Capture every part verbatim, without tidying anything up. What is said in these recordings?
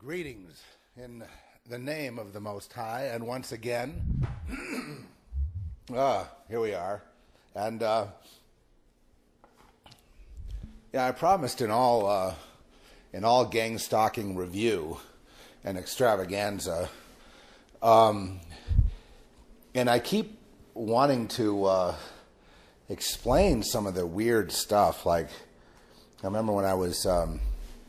Greetings in the name of the Most High, and once again, ah, here we are. And uh, yeah, I promised in all uh, in all Gang Stalking review and Extravaganza, um, and I keep wanting to uh, explain some of the weird stuff. Like, I remember when I was Um,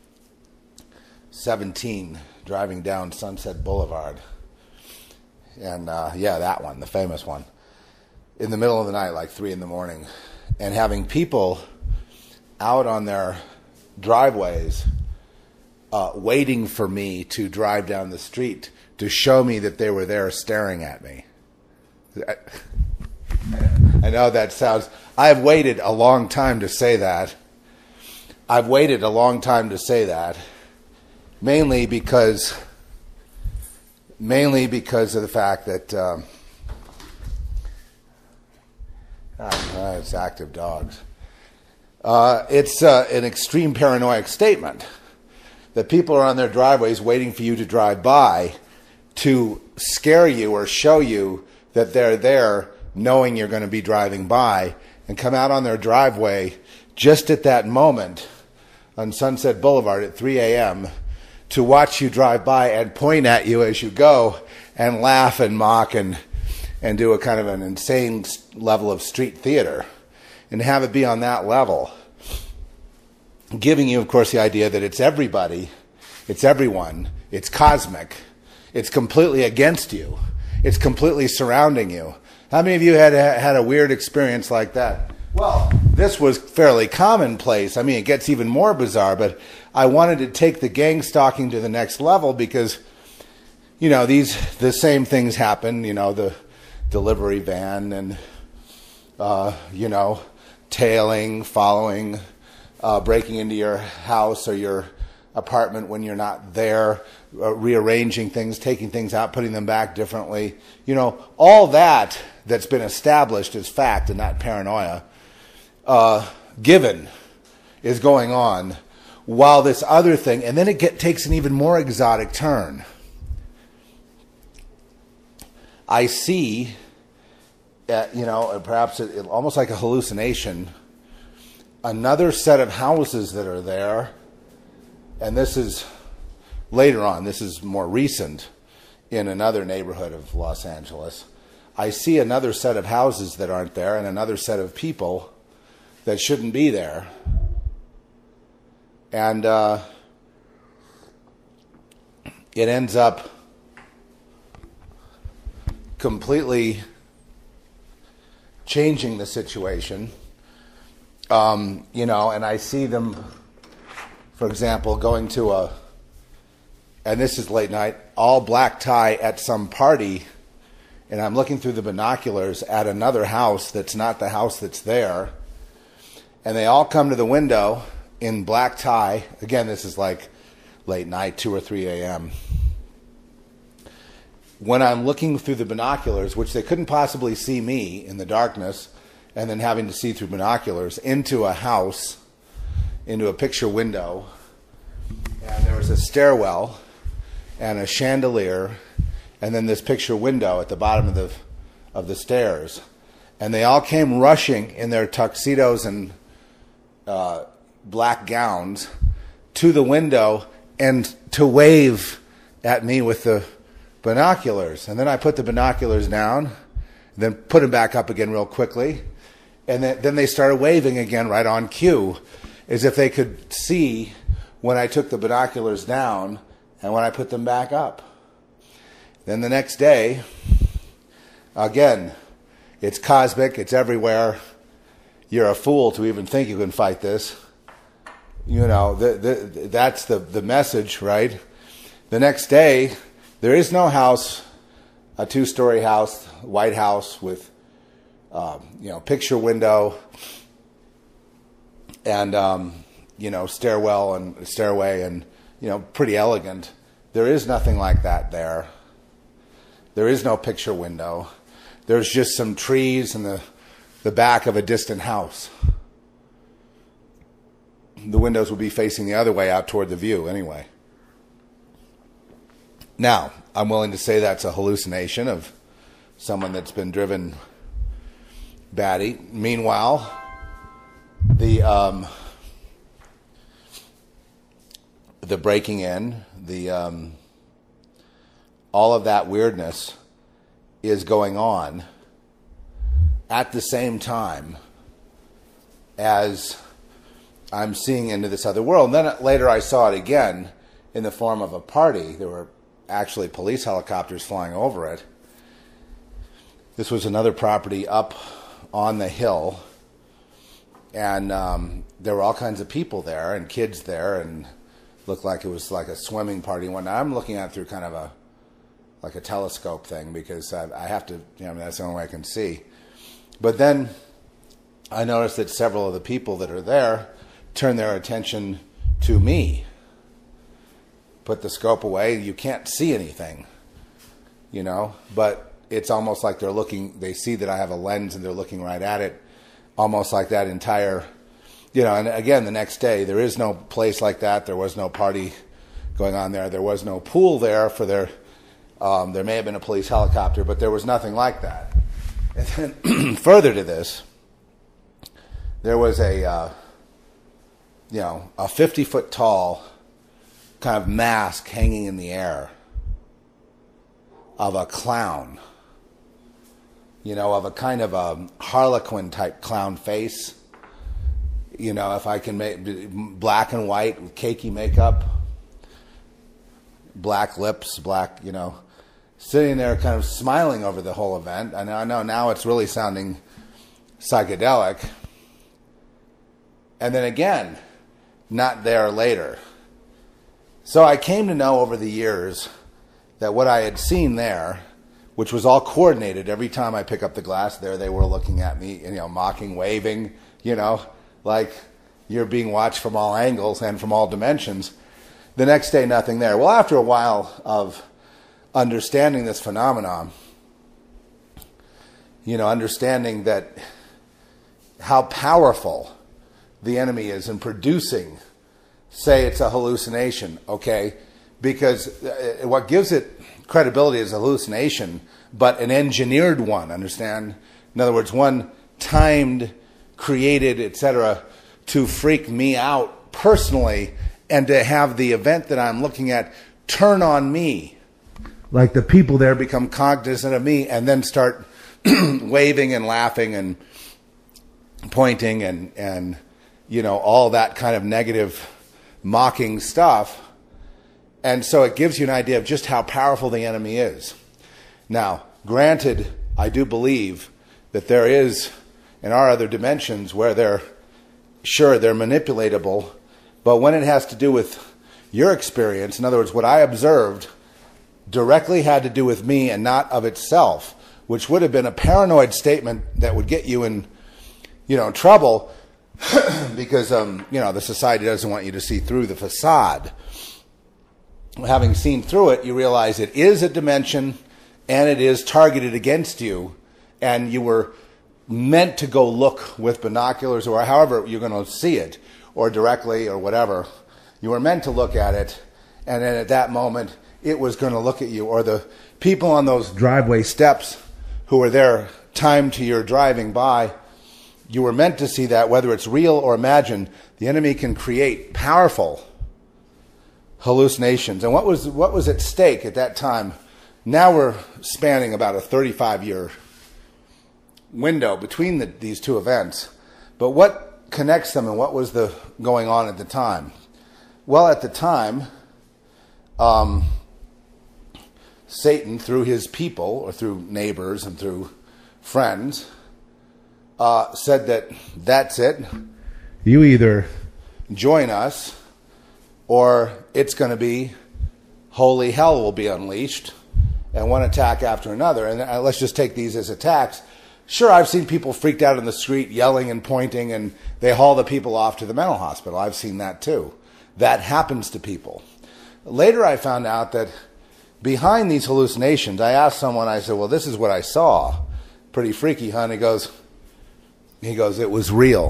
seventeen, driving down Sunset Boulevard, and uh, yeah, that one, the famous one, in the middle of the night, like three in the morning, and having people out on their driveways uh, waiting for me to drive down the street to show me that they were there staring at me. I, I know that sounds... I've waited a long time to say that. I've waited a long time to say that. Mainly because, mainly because of the fact that um, ah, it's active dogs. Uh, it's uh, an extreme paranoid statement that people are on their driveways waiting for you to drive by to scare you or show you that they're there, knowing you're going to be driving by, and come out on their driveway just at that moment on Sunset Boulevard at three a.m. to watch you drive by and point at you as you go and laugh and mock and and do a kind of an insane level of street theater, and have it be on that level, giving you, of course, the idea that it's everybody, it's everyone, it's cosmic, it's completely against you, it's completely surrounding you. How many of you had had a weird experience like that? Well, this was fairly commonplace. I mean, it gets even more bizarre, but I wanted to take the gang stalking to the next level because, you know, these the same things happen. You know, the delivery van and, uh, you know, tailing, following, uh, breaking into your house or your apartment when you're not there, uh, rearranging things, taking things out, putting them back differently. You know, all that that's been established as fact and not paranoia, uh, given, is going on. While this other thing, and then it get, takes an even more exotic turn. I see, uh, you know, perhaps it, it, almost like a hallucination, another set of houses that are there, and this is later on, this is more recent, in another neighborhood of Los Angeles. I see another set of houses that aren't there, and another set of people that shouldn't be there. And uh, it ends up completely changing the situation. Um, you know, and I see them, for example, going to a, and this is late night, all black tie at some party, and I'm looking through the binoculars at another house that's not the house that's there, and they all come to the window in black tie. Again, this is like late night, two or three a.m. When I'm looking through the binoculars, which they couldn't possibly see me in the darkness, and then having to see through binoculars, into a house, into a picture window, and there was a stairwell and a chandelier, and then this picture window at the bottom of the of the stairs, and they all came rushing in their tuxedos and uh, black gowns to the window and to wave at me with the binoculars. And then I put the binoculars down, then put them back up again real quickly, and then, then they started waving again right on cue, as if they could see when I took the binoculars down and when I put them back up. Then the next day, again, it's cosmic, it's everywhere. You're a fool to even think you can fight this. You know, the, the, that's the, the message, right? The next day, there is no house, a two-story house, white house with, um, you know, picture window and, um, you know, stairwell and stairway and, you know, pretty elegant. There is nothing like that there. There is no picture window. There's just some trees and the, the back of a distant house. The windows would be facing the other way out toward the view anyway. Now, I'm willing to say that's a hallucination of someone that's been driven batty. Meanwhile, the um, the breaking in, the um, all of that weirdness is going on at the same time as I'm seeing into this other world. And then later I saw it again in the form of a party. There were actually police helicopters flying over it. This was another property up on the hill, and um, there were all kinds of people there and kids there, and looked like it was like a swimming party. When I'm looking at it through kind of a like a telescope thing, because I, I have to, you know, I mean, that's the only way I can see. But then I noticed that several of the people that are there turn their attention to me. Put the scope away, you can't see anything, you know, but it's almost like they're looking, they see that I have a lens and they're looking right at it, almost like that entire, you know, and again, the next day, there is no place like that, there was no party going on there, there was no pool there for their, um, there may have been a police helicopter, but there was nothing like that. And then further to this, there was a, uh, you know, a fifty-foot tall kind of mask hanging in the air of a clown, you know, of a kind of a harlequin type clown face, you know, if I can make black and white with cakey makeup, black lips, black, you know, sitting there kind of smiling over the whole event. And I know now it's really sounding psychedelic. And then again, not there later. So I came to know over the years that what I had seen there, which was all coordinated, every time I pick up the glass, there they were looking at me, you know, mocking, waving, you know, like you're being watched from all angles and from all dimensions. The next day, nothing there. Well, after a while of understanding this phenomenon, you know, understanding that how powerful the enemy is in producing, say it's a hallucination, okay? Because what gives it credibility is a hallucination, but an engineered one, understand? In other words, one timed, created, et cetera, to freak me out personally and to have the event that I'm looking at turn on me. Like the people there become cognizant of me and then start waving and laughing and pointing and, and, you know, all that kind of negative mocking stuff. And so it gives you an idea of just how powerful the enemy is. Now, granted, I do believe that there is, in our other dimensions, where they're, sure, they're manipulatable, but when it has to do with your experience, in other words, what I observed directly had to do with me and not of itself, which would have been a paranoid statement that would get you in, you know, trouble because, um, you know, the society doesn't want you to see through the facade. Having seen through it, you realize it is a dimension and it is targeted against you, and you were meant to go look with binoculars or however you're going to see it, or directly or whatever. You were meant to look at it, and then at that moment it was going to look at you, or the people on those driveway steps who were there timed to your driving by. You were meant to see that, whether it's real or imagined. The enemy can create powerful hallucinations. And what was what was at stake at that time? Now we're spanning about a thirty-five year window between the, these two events. But what connects them, and what was the going on at the time? Well, at the time, um, Satan, through his people, or through neighbors and through friends, uh, said that that's it. You either join us, or it's going to be holy hell will be unleashed, and one attack after another. And uh, let's just take these as attacks. Sure, I've seen people freaked out in the street yelling and pointing, and they haul the people off to the mental hospital. I've seen that too. That happens to people. Later I found out that behind these hallucinations, I asked someone, I said, well, this is what I saw. Pretty freaky, huh? And he goes, he goes, it was real.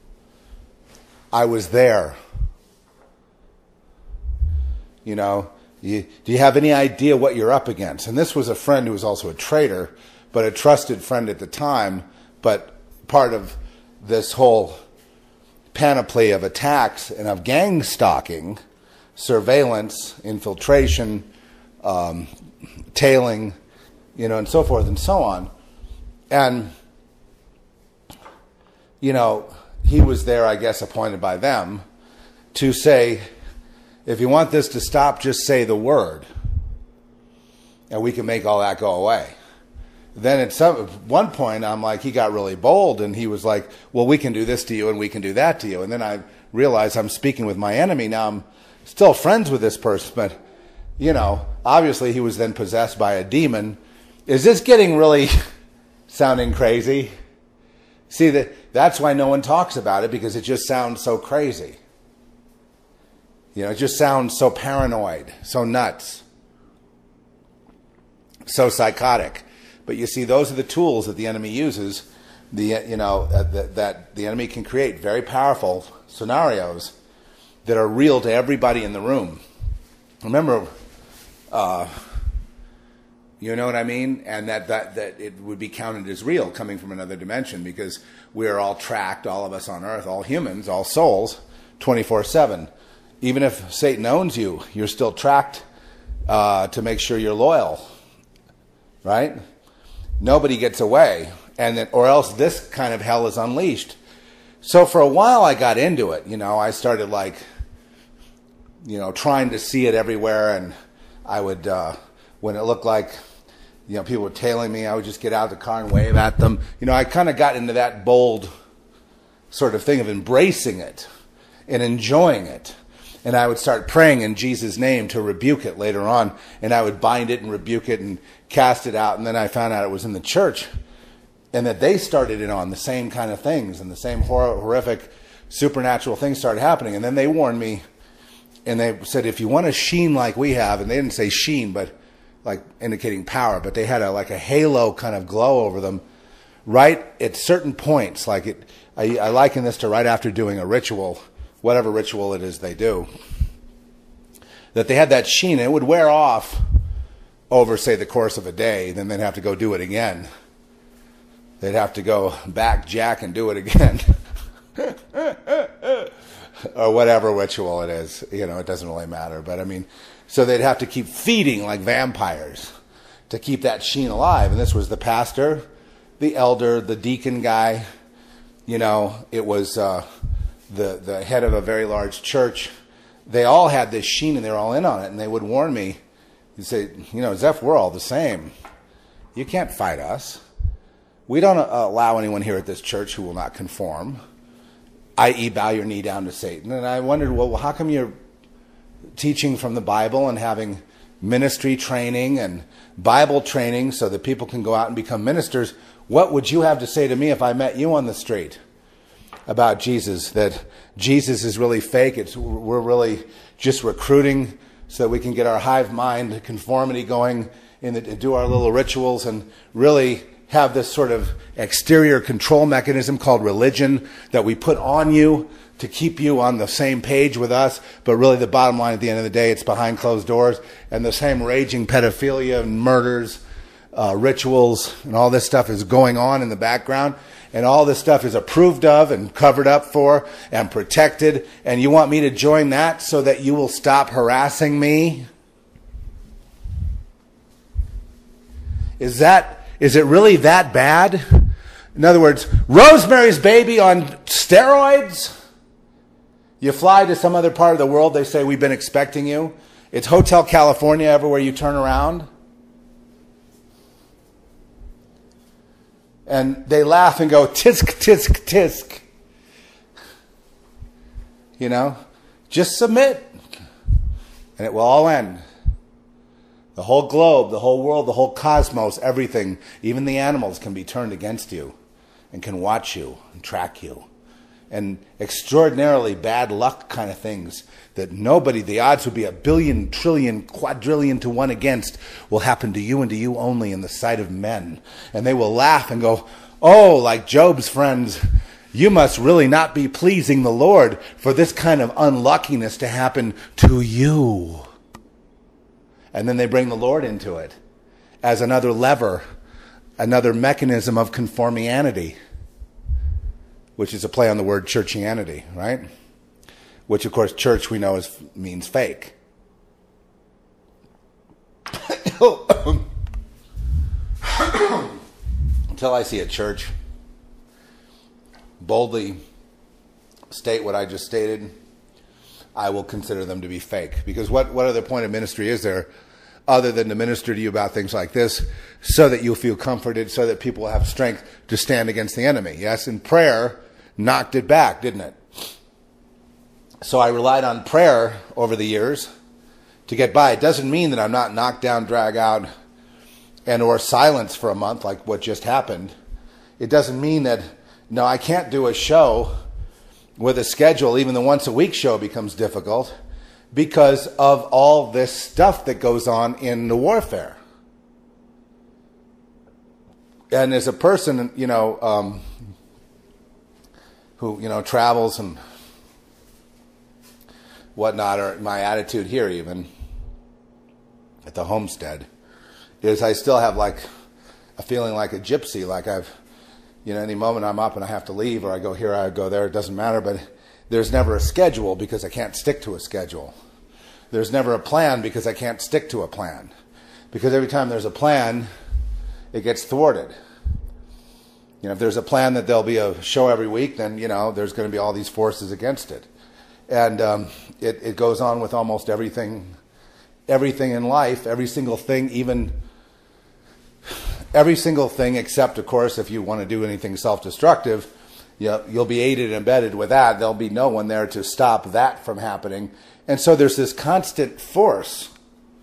I was there. You know, You, do you have any idea what you're up against? And this was a friend who was also a traitor, but a trusted friend at the time, but part of this whole panoply of attacks and of gang stalking, surveillance, infiltration, um, tailing, you know, and so forth and so on. And, you know, he was there, I guess, appointed by them to say, if you want this to stop, just say the word, and we can make all that go away. Then at some at one point, I'm like, he got really bold, and he was like, well, we can do this to you, and we can do that to you. And then I realized I'm speaking with my enemy. Now I'm still friends with this person, but, you know, obviously he was then possessed by a demon. Is this getting really sounding crazy? See, that that's why no one talks about it, because it just sounds so crazy. You know, it just sounds so paranoid, so nuts, so psychotic. But you see, those are the tools that the enemy uses. The you know uh, that, that the enemy can create very powerful scenarios that are real to everybody in the room. Remember, uh, you know what I mean, and that that that it would be counted as real, coming from another dimension, because we are all tracked, all of us on Earth, all humans, all souls, twenty-four seven. Even if Satan owns you, you're still tracked uh, to make sure you're loyal, right? Nobody gets away, and then, or else this kind of hell is unleashed. So for a while I got into it. You know, I started like, you know, trying to see it everywhere, and I would, uh, when it looked like, you know, people were tailing me, I would just get out of the car and wave at them. You know, I kind of got into that bold sort of thing of embracing it and enjoying it. And I would start praying in Jesus' name to rebuke it later on. And I would bind it and rebuke it and cast it out. And then I found out it was in the church. And that they started in on the same kind of things. And the same hor- horrific supernatural things started happening. And then they warned me. And they said, if you want a sheen like we have. And they didn't say sheen, but like indicating power. But they had a like a halo kind of glow over them. Right at certain points. Like it, I, I liken this to right after doing a ritual, whatever ritual it is they do, that they had that sheen, and it would wear off over, say, the course of a day. Then they'd have to go do it again. They'd have to go back, jack, and do it again. Or whatever ritual it is. You know, it doesn't really matter. But, I mean, so they'd have to keep feeding like vampires to keep that sheen alive. And this was the pastor, the elder, the deacon guy. You know, it was Uh, the the head of a very large church. They all had this sheen, and they were all in on it. And they would warn me. He'd say, you know, Zeph, we're all the same. You can't fight us. We don't uh, allow anyone here at this church who will not conform, that is bow your knee down to Satan. And I wondered, well, how come you're teaching from the Bible and having ministry training and Bible training so that people can go out and become ministers? What would you have to say to me if I met you on the street about Jesus, that Jesus is really fake, it's, we're really just recruiting so that we can get our hive mind conformity going and do our little rituals and really have this sort of exterior control mechanism called religion that we put on you to keep you on the same page with us, but really the bottom line at the end of the day, it's behind closed doors, and the same raging pedophilia and murders, uh, rituals, and all this stuff is going on in the background. And all this stuff is approved of and covered up for and protected. And you want me to join that so that you will stop harassing me? Is that, is it really that bad? In other words, Rosemary's Baby on steroids? You fly to some other part of the world, they say, we've been expecting you. It's Hotel California everywhere you turn around. And they laugh and go, tisk, tisk, tisk. You know, just submit. And it will all end. The whole globe, the whole world, the whole cosmos, everything, even the animals can be turned against you and can watch you and track you. And extraordinarily bad luck kind of things that nobody, the odds would be a billion, trillion, quadrillion to one against, will happen to you and to you only in the sight of men. And they will laugh and go, oh, like Job's friends, you must really not be pleasing the Lord for this kind of unluckiness to happen to you. And then they bring the Lord into it as another lever, another mechanism of conformianity, which is a play on the word churchianity, right? Which, of course, church we know is, means fake. Until I see a church boldly state what I just stated, I will consider them to be fake. Because what, what other point of ministry is there other than to minister to you about things like this so that you'll feel comforted, so that people will have strength to stand against the enemy? Yes, and prayer knocked it back, didn't it? So I relied on prayer over the years to get by. It doesn't mean that I'm not knocked down, drag out, and or silence for a month like what just happened. It doesn't mean that, no, I can't do a show with a schedule. Even the once a week show becomes difficult because of all this stuff that goes on in the warfare. And as a person, you know, um, who, you know, travels and whatnot, or my attitude here even at the homestead, is I still have like a feeling like a gypsy, like I've, you know, any moment I'm up and I have to leave, or I go here, I go there, it doesn't matter, but there's never a schedule because I can't stick to a schedule. There's never a plan because I can't stick to a plan. Because every time there's a plan, it gets thwarted. You know, if there's a plan that there'll be a show every week, then, you know, there's going to be all these forces against it. And um, it, it goes on with almost everything, everything in life, every single thing, even every single thing except, of course, if you want to do anything self-destructive, you know, you'll be aided and abetted with that. There'll be no one there to stop that from happening. And so there's this constant force,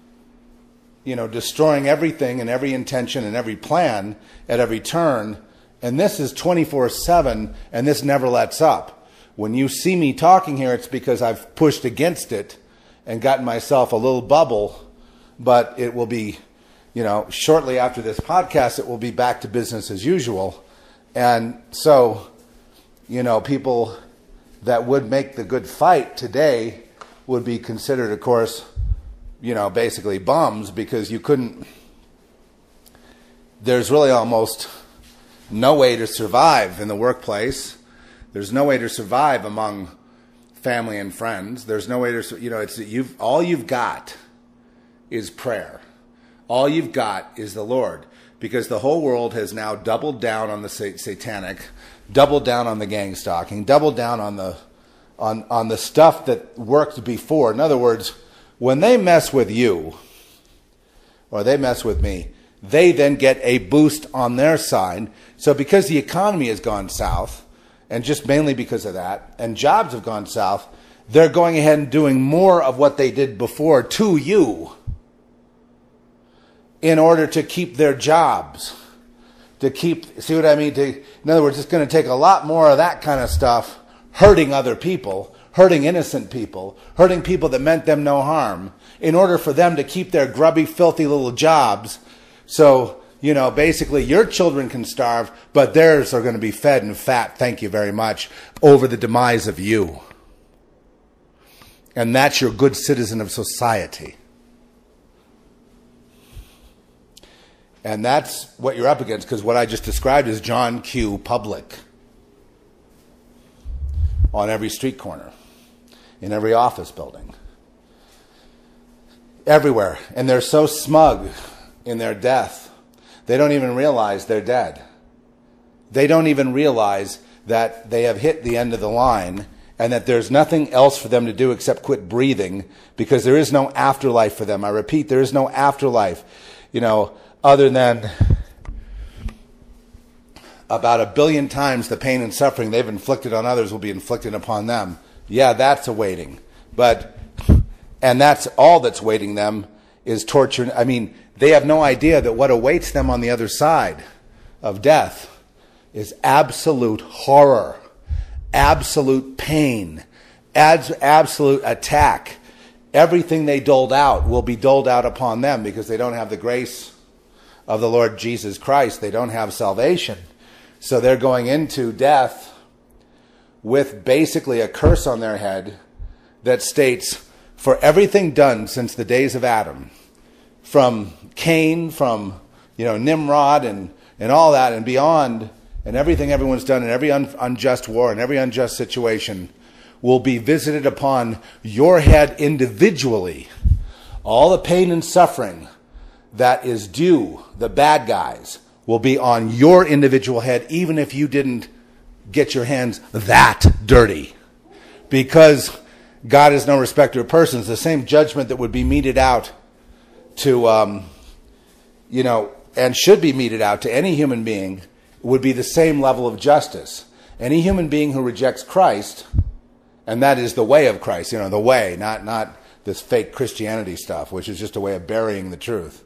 you know, destroying everything and every intention and every plan at every turn. And this is twenty-four seven, and this never lets up. When you see me talking here, it's because I've pushed against it and gotten myself a little bubble, but it will be, you know, shortly after this podcast, it will be back to business as usual. And so, you know, people that would make the good fight today would be considered, of course, you know, basically bums, because you couldn't, there's really almost no way to survive in the workplace. There's no way to survive among family and friends. There's no way to, you know, it's you've all you've got is prayer. All you've got is the Lord, because the whole world has now doubled down on the satanic, doubled down on the gang stalking, doubled down on the on on the stuff that worked before. In other words, when they mess with you or they mess with me, they then get a boost on their side. So because the economy has gone south, and just mainly because of that, and jobs have gone south, they're going ahead and doing more of what they did before to you in order to keep their jobs. To keep, see what I mean? To, in other words, it's going to take a lot more of that kind of stuff, hurting other people, hurting innocent people, hurting people that meant them no harm, in order for them to keep their grubby, filthy little jobs. So, you know, basically your children can starve, but theirs are going to be fed and fat, thank you very much, over the demise of you. And that's your good citizen of society. And that's what you're up against, because what I just described is John Q. Public. On every street corner, in every office building, everywhere. And they're so smug in their death, they don't even realize they're dead. They don't even realize that they have hit the end of the line and that there's nothing else for them to do except quit breathing, because there is no afterlife for them. I repeat, there is no afterlife, you know, other than about a billion times the pain and suffering they've inflicted on others will be inflicted upon them. Yeah, that's awaiting. But, and that's all that's waiting them is torture. I mean, they have no idea that what awaits them on the other side of death is absolute horror, absolute pain, abs- absolute attack. Everything they doled out will be doled out upon them, because they don't have the grace of the Lord Jesus Christ. They don't have salvation. So they're going into death with basically a curse on their head that states, for everything done since the days of Adam, from Cain, from, you know, Nimrod and, and all that and beyond, and everything everyone's done in every un- unjust war and every unjust situation will be visited upon your head individually. All the pain and suffering that is due the bad guys will be on your individual head, even if you didn't get your hands that dirty. Because God is no respecter of persons. The same judgment that would be meted out to, um, you know, and should be meted out to any human being would be the same level of justice. Any human being who rejects Christ, and that is the way of Christ, you know, the way, not, not this fake Christianity stuff, which is just a way of burying the truth.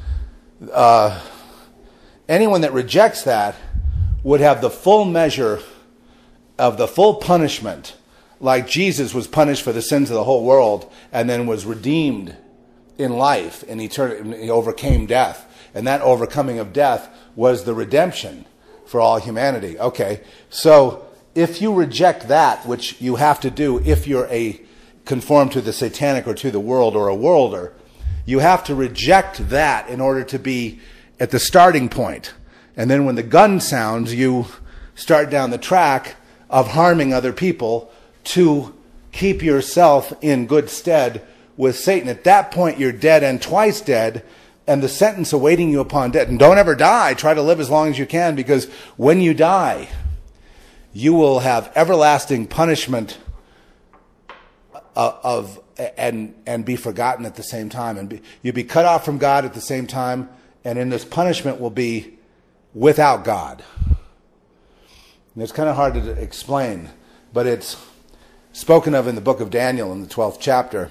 Uh, anyone that rejects that would have the full measure of the full punishment, like Jesus was punished for the sins of the whole world and then was redeemed in life and eternity. He overcame death. And that overcoming of death was the redemption for all humanity. Okay, so if you reject that, which you have to do if you're a conform to the satanic or to the world or a worlder, you have to reject that in order to be at the starting point. And then when the gun sounds, you start down the track of harming other people to keep yourself in good stead with Satan. At that point, you're dead and twice dead, and the sentence awaiting you upon death. And don't ever die. Try to live as long as you can, because when you die, you will have everlasting punishment of, of and and be forgotten at the same time, and be, you'll be cut off from God at the same time, and in this punishment will be without God. And it's kind of hard to explain, but it's spoken of in the book of Daniel in the twelfth chapter.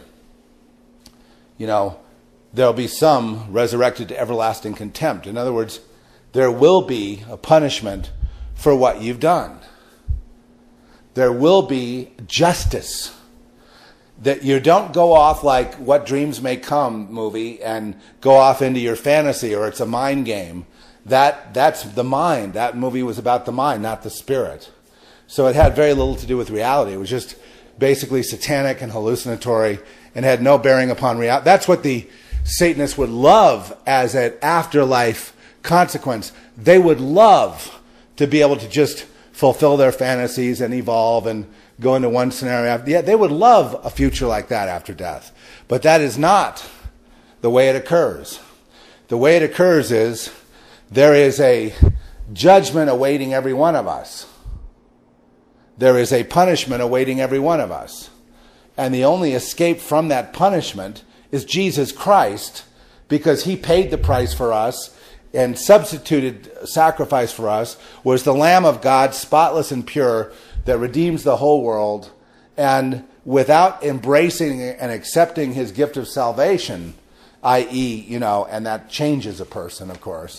You know, there'll be some resurrected to everlasting contempt. In other words, there will be a punishment for what you've done. There will be justice. That you don't go off like What Dreams May Come movie and go off into your fantasy, or it's a mind game. That that's the mind. That movie was about the mind, not the spirit. So it had very little to do with reality. It was just basically satanic and hallucinatory and had no bearing upon reality. That's what the Satanists would love as an afterlife consequence. They would love to be able to just fulfill their fantasies and evolve and go into one scenario after. Yeah, they would love a future like that after death. But that is not the way it occurs. The way it occurs is there is a judgment awaiting every one of us. There is a punishment awaiting every one of us. And the only escape from that punishment is Jesus Christ, because he paid the price for us and substituted sacrifice for us, was the Lamb of God, spotless and pure, that redeems the whole world. And without embracing and accepting his gift of salvation, that is, you know, and that changes a person, of course,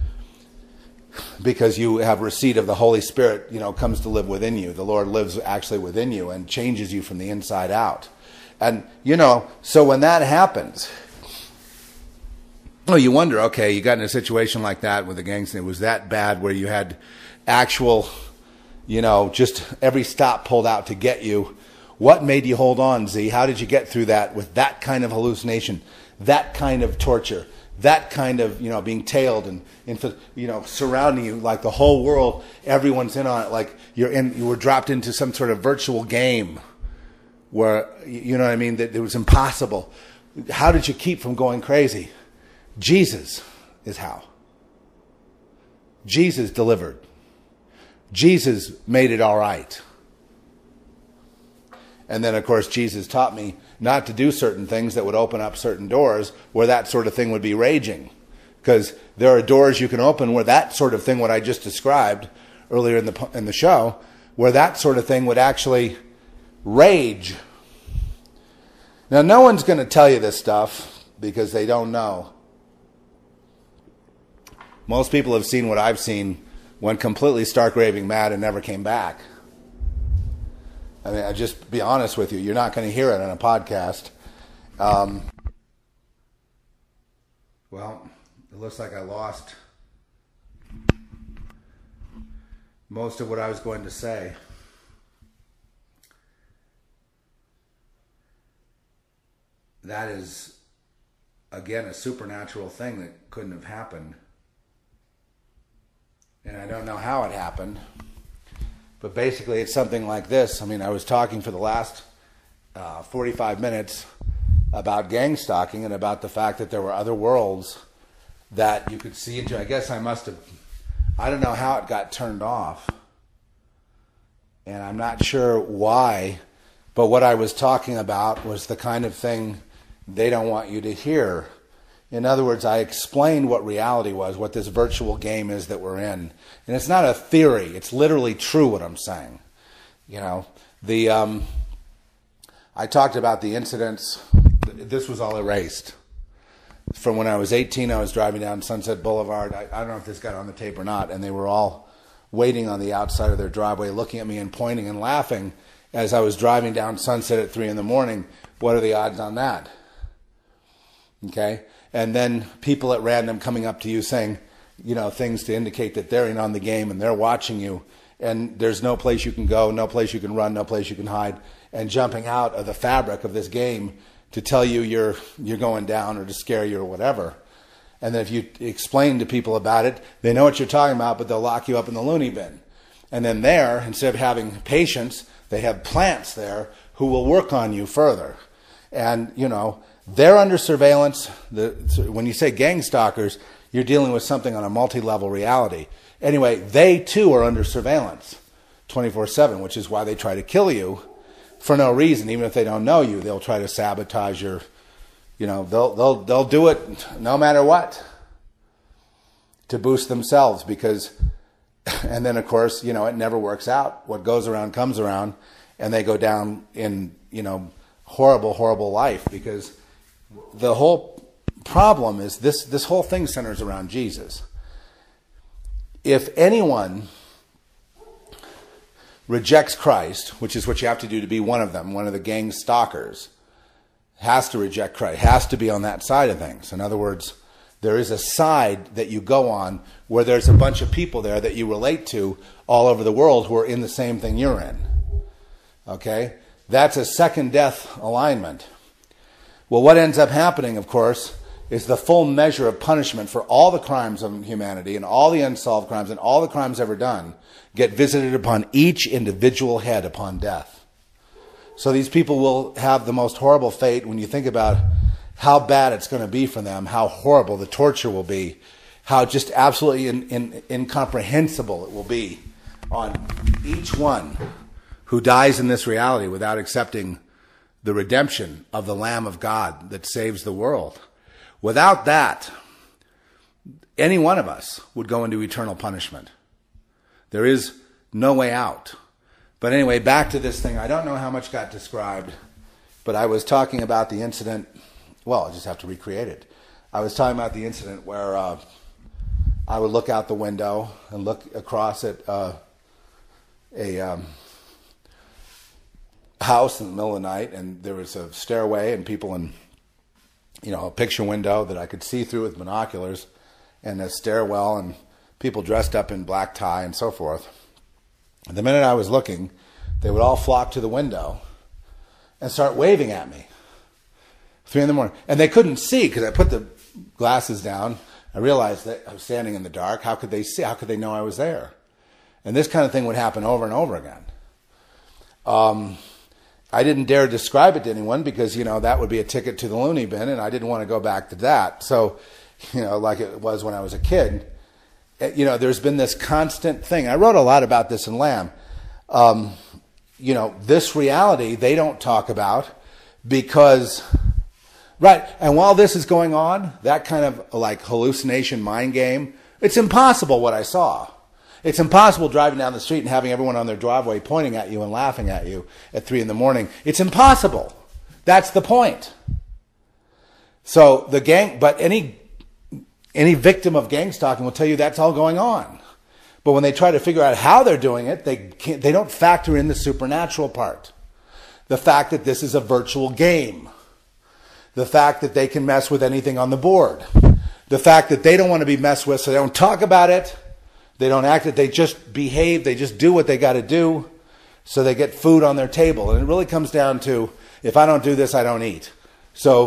because you have receipt of the Holy Spirit, you know, comes to live within you. The Lord lives actually within you and changes you from the inside out. And, you know, so when that happens, well, you wonder, okay, you got in a situation like that with the gangs, and it was that bad where you had actual, you know, just every stop pulled out to get you. What made you hold on, Z? How did you get through that with that kind of hallucination, that kind of torture, that kind of, you know, being tailed and, and you know, surrounding you like the whole world, everyone's in on it, like you're in, you were dropped into some sort of virtual game where, you know what I mean, that it was impossible. How did you keep from going crazy? Jesus is how. Jesus delivered. Jesus made it all right. And then, of course, Jesus taught me not to do certain things that would open up certain doors where that sort of thing would be raging. Because there are doors you can open where that sort of thing, what I just described earlier in the in the show, where that sort of thing would actually rage. Now, no one's going to tell you this stuff because they don't know. Most people have seen what I've seen, went completely stark raving mad and never came back. I mean, I just be honest with you, you're not going to hear it on a podcast. Um, well, it looks like I lost most of what I was going to say. That is again, a supernatural thing that couldn't have happened. And I don't know how it happened. But basically, it's something like this. I mean, I was talking for the last uh, forty-five minutes about gang stalking and about the fact that there were other worlds that you could see into. I guess I must have, I don't know how it got turned off. And I'm not sure why, but what I was talking about was the kind of thing they don't want you to hear. In other words, I explained what reality was, what this virtual game is that we're in. And it's not a theory. It's literally true what I'm saying. You know, the um, I talked about the incidents. This was all erased. From when I was eighteen, I was driving down Sunset Boulevard. I, I don't know if this got on the tape or not. And they were all waiting on the outside of their driveway, looking at me and pointing and laughing as I was driving down Sunset at three in the morning. What are the odds on that? Okay? And then people at random coming up to you saying, you know, things to indicate that they're in on the game and they're watching you. And there's no place you can go, no place you can run, no place you can hide. And jumping out of the fabric of this game to tell you you're you're going down or to scare you or whatever. And then if you explain to people about it, they know what you're talking about, but they'll lock you up in the loony bin. And then there, instead of having patients, they have plants there who will work on you further. And, you know, they're under surveillance. The, when you say gang stalkers, you're dealing with something on a multi-level reality. Anyway, they too are under surveillance twenty-four seven, which is why they try to kill you for no reason. Even if they don't know you, they'll try to sabotage your, you know, they'll, they'll, they'll do it no matter what to boost themselves because, and then of course, you know, it never works out. What goes around comes around and they go down in, you know, horrible, horrible life because the whole problem is this, this whole thing centers around Jesus. If anyone rejects Christ, which is what you have to do to be one of them, one of the gang stalkers, has to reject Christ, has to be on that side of things. In other words, there is a side that you go on where there's a bunch of people there that you relate to all over the world who are in the same thing you're in. Okay? That's a second death alignment. Well, what ends up happening, of course, is the full measure of punishment for all the crimes of humanity and all the unsolved crimes and all the crimes ever done get visited upon each individual head upon death. So these people will have the most horrible fate when you think about how bad it's going to be for them, how horrible the torture will be, how just absolutely in, in, incomprehensible it will be on each one who dies in this reality without accepting the redemption of the Lamb of God that saves the world. Without that, any one of us would go into eternal punishment. There is no way out. But anyway, back to this thing. I don't know how much got described, but I was talking about the incident. Well, I'll just have to recreate it. I was talking about the incident where uh, I would look out the window and look across at uh, a um, house in the middle of the night, and there was a stairway and people in, you know, a picture window that I could see through with binoculars, and a stairwell and people dressed up in black tie and so forth. And the minute I was looking, they would all flock to the window and start waving at me. Three in the morning. And they couldn't see because I put the glasses down. I realized that I was standing in the dark. How could they see? How could they know I was there? And this kind of thing would happen over and over again. Um, I didn't dare describe it to anyone because, you know, that would be a ticket to the loony bin, and I didn't want to go back to that. So, you know, like it was when I was a kid, you know, there's been this constant thing. I wrote a lot about this in Lamb. Um, you know, this reality they don't talk about because, right, and while this is going on, that kind of like hallucination mind game, it's impossible what I saw. It's impossible driving down the street and having everyone on their driveway pointing at you and laughing at you at three in the morning. It's impossible. That's the point. So the gang, but any any victim of gang stalking will tell you that's all going on. But when they try to figure out how they're doing it, they can't, they don't factor in the supernatural part. The fact that this is a virtual game. The fact that they can mess with anything on the board. The fact that they don't want to be messed with, so they don't talk about it. They don't act it. They just behave. They just do what they got to do so they get food on their table. And it really comes down to, if I don't do this, I don't eat. So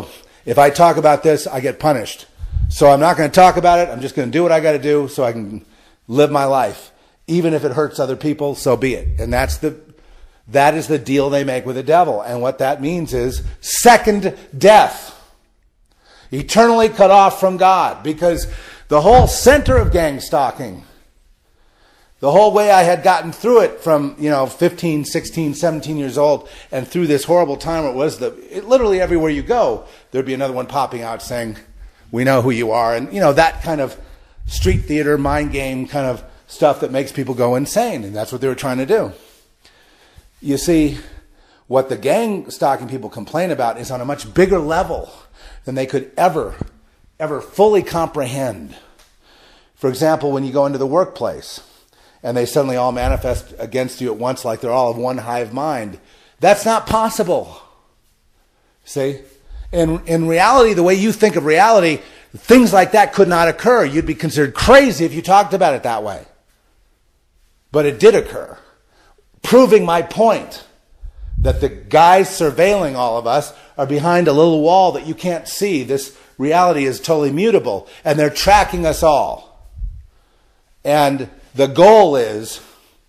If I talk about this, I get punished. So I'm not going to talk about it. I'm just going to do what I got to do so I can live my life. Even if it hurts other people, so be it. And that's the, that is the deal they make with the devil. And what that means is second death. Eternally cut off from God. Because the whole center of gang stalking, the whole way I had gotten through it from, you know, fifteen, sixteen, seventeen years old and through this horrible time it was, the, it, literally everywhere you go, there'd be another one popping out saying, we know who you are. And, you know, that kind of street theater, mind game kind of stuff that makes people go insane. And that's what they were trying to do. You see, what the gang stalking people complain about is on a much bigger level than they could ever, ever fully comprehend. For example, when you go into the workplace and they suddenly all manifest against you at once like they're all of one hive mind, that's not possible. See? In, in reality, the way you think of reality, things like that could not occur. You'd be considered crazy if you talked about it that way. But it did occur, proving my point that the guys surveilling all of us are behind a little wall that you can't see. This reality is totally mutable, and they're tracking us all. And the goal is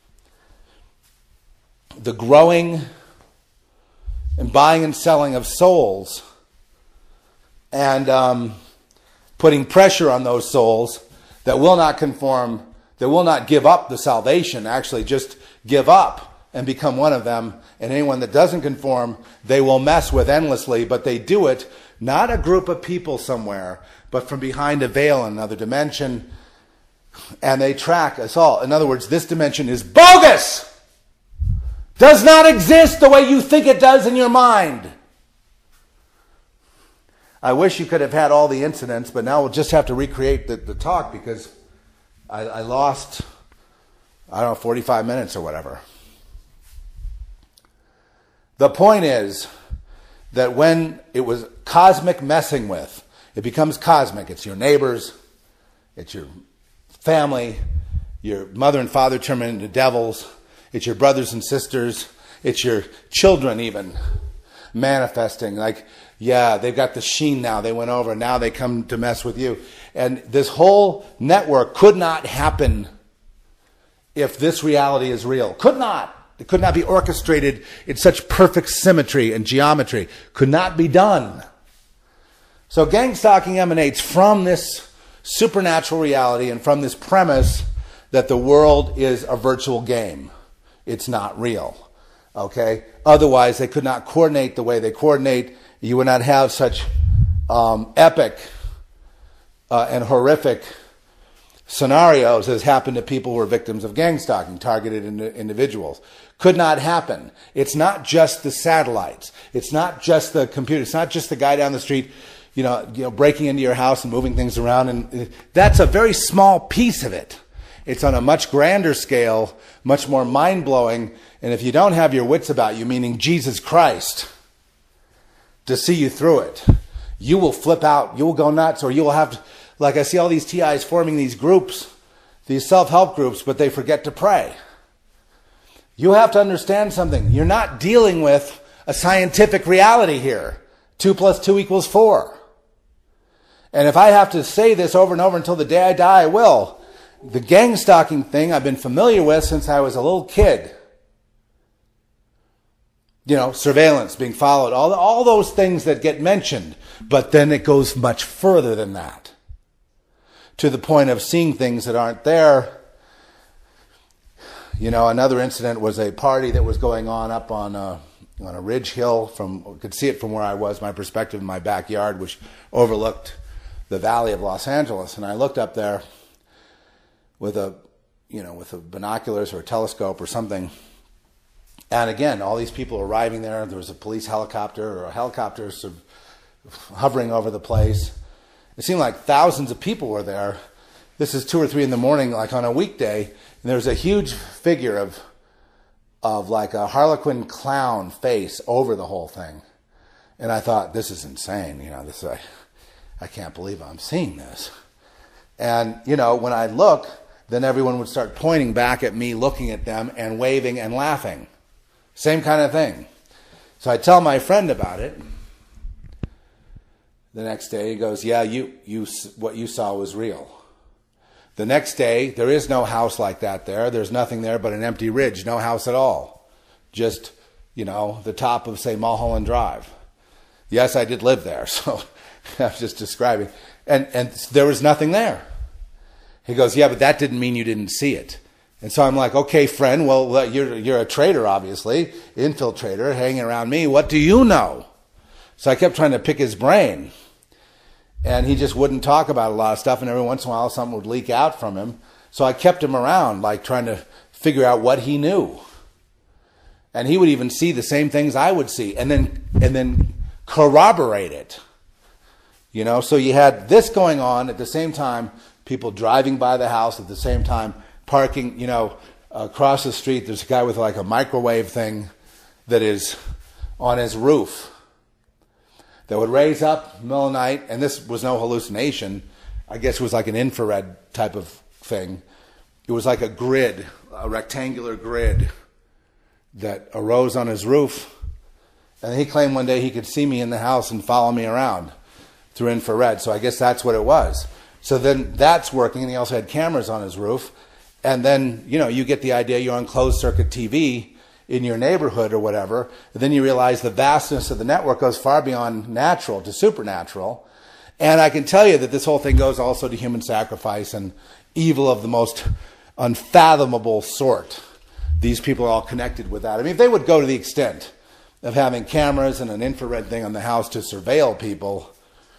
the growing and buying and selling of souls, and um, putting pressure on those souls that will not conform, that will not give up the salvation, actually just give up and become one of them. And anyone that doesn't conform, they will mess with endlessly, but they do it, not a group of people somewhere, but from behind a veil in another dimension, and they track us all. In other words, this dimension is bogus! Does not exist the way you think it does in your mind. I wish you could have had all the incidents, but now we'll just have to recreate the, the talk because I, I lost, I don't know, forty-five minutes or whatever. The point is that when it was cosmic messing with, it becomes cosmic. It's your neighbors, it's your family, your mother and father turn into devils, it's your brothers and sisters, it's your children even manifesting. Like, yeah, they've got the sheen now. They went over. Now they come to mess with you. And this whole network could not happen if this reality is real. Could not. It could not be orchestrated in such perfect symmetry and geometry. Could not be done. So gang stalking emanates from this supernatural reality and from this premise that the world is a virtual game. It's not real. Okay? Otherwise, they could not coordinate the way they coordinate. You would not have such um, epic uh, and horrific scenarios as happened to people who were victims of gang stalking, targeted ind- individuals. Could not happen. It's not just the satellites. It's not just the computer. It's not just the guy down the street, you know, you know, breaking into your house and moving things around. And that's a very small piece of it. It's on a much grander scale, much more mind-blowing. And if you don't have your wits about you, meaning Jesus Christ, to see you through it, you will flip out, you will go nuts, or you will have to, like I see all these T Is forming these groups, these self-help groups, but they forget to pray. You have to understand something. You're not dealing with a scientific reality here. Two plus two equals four. And if I have to say this over and over until the day I die, I will. The gang stalking thing I've been familiar with since I was a little kid. You know, surveillance, being followed, all, all those things that get mentioned. But then it goes much further than that. To the point of seeing things that aren't there. You know, another incident was a party that was going on up on a, on a ridge hill. From, you could see it from where I was, my perspective in my backyard, which overlooked the valley of Los Angeles. And I looked up there with a, you know, with a binoculars or a telescope or something. And again, all these people arriving there. There was a police helicopter or a helicopter sort of hovering over the place. It seemed like thousands of people were there. This is two or three in the morning, like on a weekday. And there's a huge figure of, of like a Harlequin clown face over the whole thing. And I thought, this is insane. You know, this I, I can't believe I'm seeing this. And, you know, when I look, then everyone would start pointing back at me, looking at them, and waving and laughing. Same kind of thing. So I tell my friend about it. The next day he goes, yeah, you, you, what you saw was real. The next day, there is no house like that there. There's nothing there but an empty ridge, no house at all. Just, you know, the top of, say, Mulholland Drive. Yes, I did live there, so I was just describing. And, and there was nothing there. He goes, yeah, but that didn't mean you didn't see it. And so I'm like, okay, friend, well, you're, you're a traitor, obviously, infiltrator, hanging around me. What do you know? So I kept trying to pick his brain. And he just wouldn't talk about a lot of stuff, and every once in a while something would leak out from him. So I kept him around, like trying to figure out what he knew. And he would even see the same things I would see, and then and then corroborate it. You know, so you had this going on at the same time, people driving by the house at the same time, parking, you know, across the street. There's a guy with like a microwave thing that is on his roof that would raise up in the middle of the night, and this was no hallucination. I guess it was like an infrared type of thing. It was like a grid, a rectangular grid that arose on his roof. And he claimed one day he could see me in the house and follow me around through infrared. So I guess that's what it was. So then that's working, and he also had cameras on his roof. And then, you know, you get the idea you're on closed circuit T V in your neighborhood or whatever, and then you realize the vastness of the network goes far beyond natural to supernatural. And I can tell you that this whole thing goes also to human sacrifice and evil of the most unfathomable sort. These people are all connected with that. I mean, if they would go to the extent of having cameras and an infrared thing on the house to surveil people,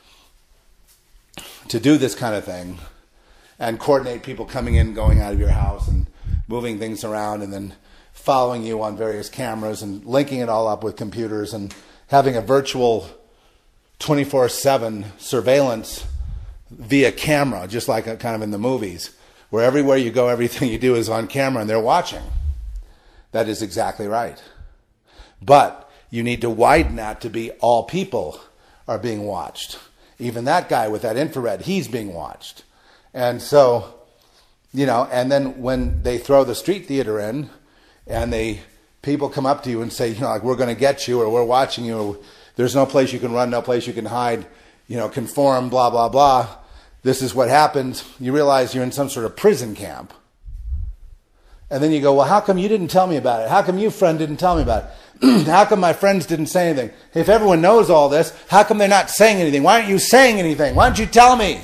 to do this kind of thing, and coordinate people coming in, going out of your house, and moving things around, and then following you on various cameras and linking it all up with computers and having a virtual twenty-four seven surveillance via camera, just like a, kind of in the movies, where everywhere you go, everything you do is on camera and they're watching. That is exactly right. But you need to widen that to be all people are being watched. Even that guy with that infrared, he's being watched. And so, you know, and then when they throw the street theater in, and they people come up to you and say, you know, like, we're going to get you, or we're watching you, or there's no place you can run, no place you can hide, you know, conform, blah, blah, blah. This is what happens. You realize you're in some sort of prison camp. And then you go, well, how come you didn't tell me about it? How come you, friend, didn't tell me about it? How come my friends didn't say anything? If everyone knows all this, how come they're not saying anything? Why aren't you saying anything? Why don't you tell me?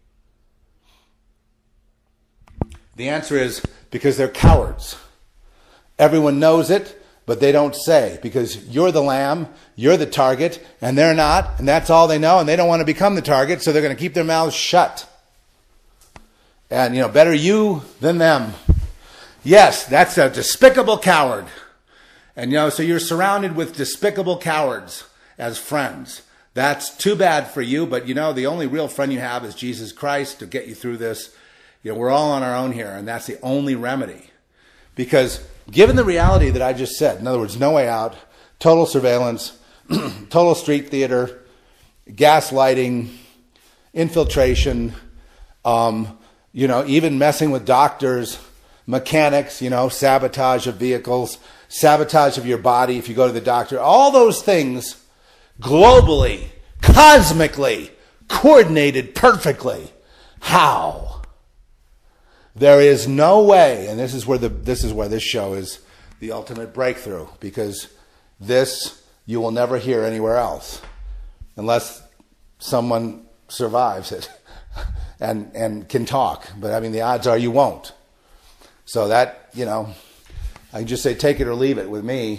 The answer is because they're cowards. Everyone knows it, but they don't say, because you're the lamb, you're the target, and they're not, and that's all they know, and they don't want to become the target, so they're going to keep their mouths shut. And, you know, better you than them. Yes, that's a despicable coward. And, you know, so you're surrounded with despicable cowards as friends. That's too bad for you, but, you know, the only real friend you have is Jesus Christ to get you through this. You know, we're all on our own here, and that's the only remedy. Because given the reality that I just said, in other words, no way out, total surveillance, total street theater, gaslighting, infiltration, um, you know, even messing with doctors, mechanics, you know, sabotage of vehicles, sabotage of your body if you go to the doctor, all those things globally, cosmically, coordinated perfectly. How? There is no way, and this is where the this is where this show is the ultimate breakthrough, because this you will never hear anywhere else unless someone survives it and and can talk. But I mean, the odds are you won't. So that, you know, I can just say take it or leave it with me.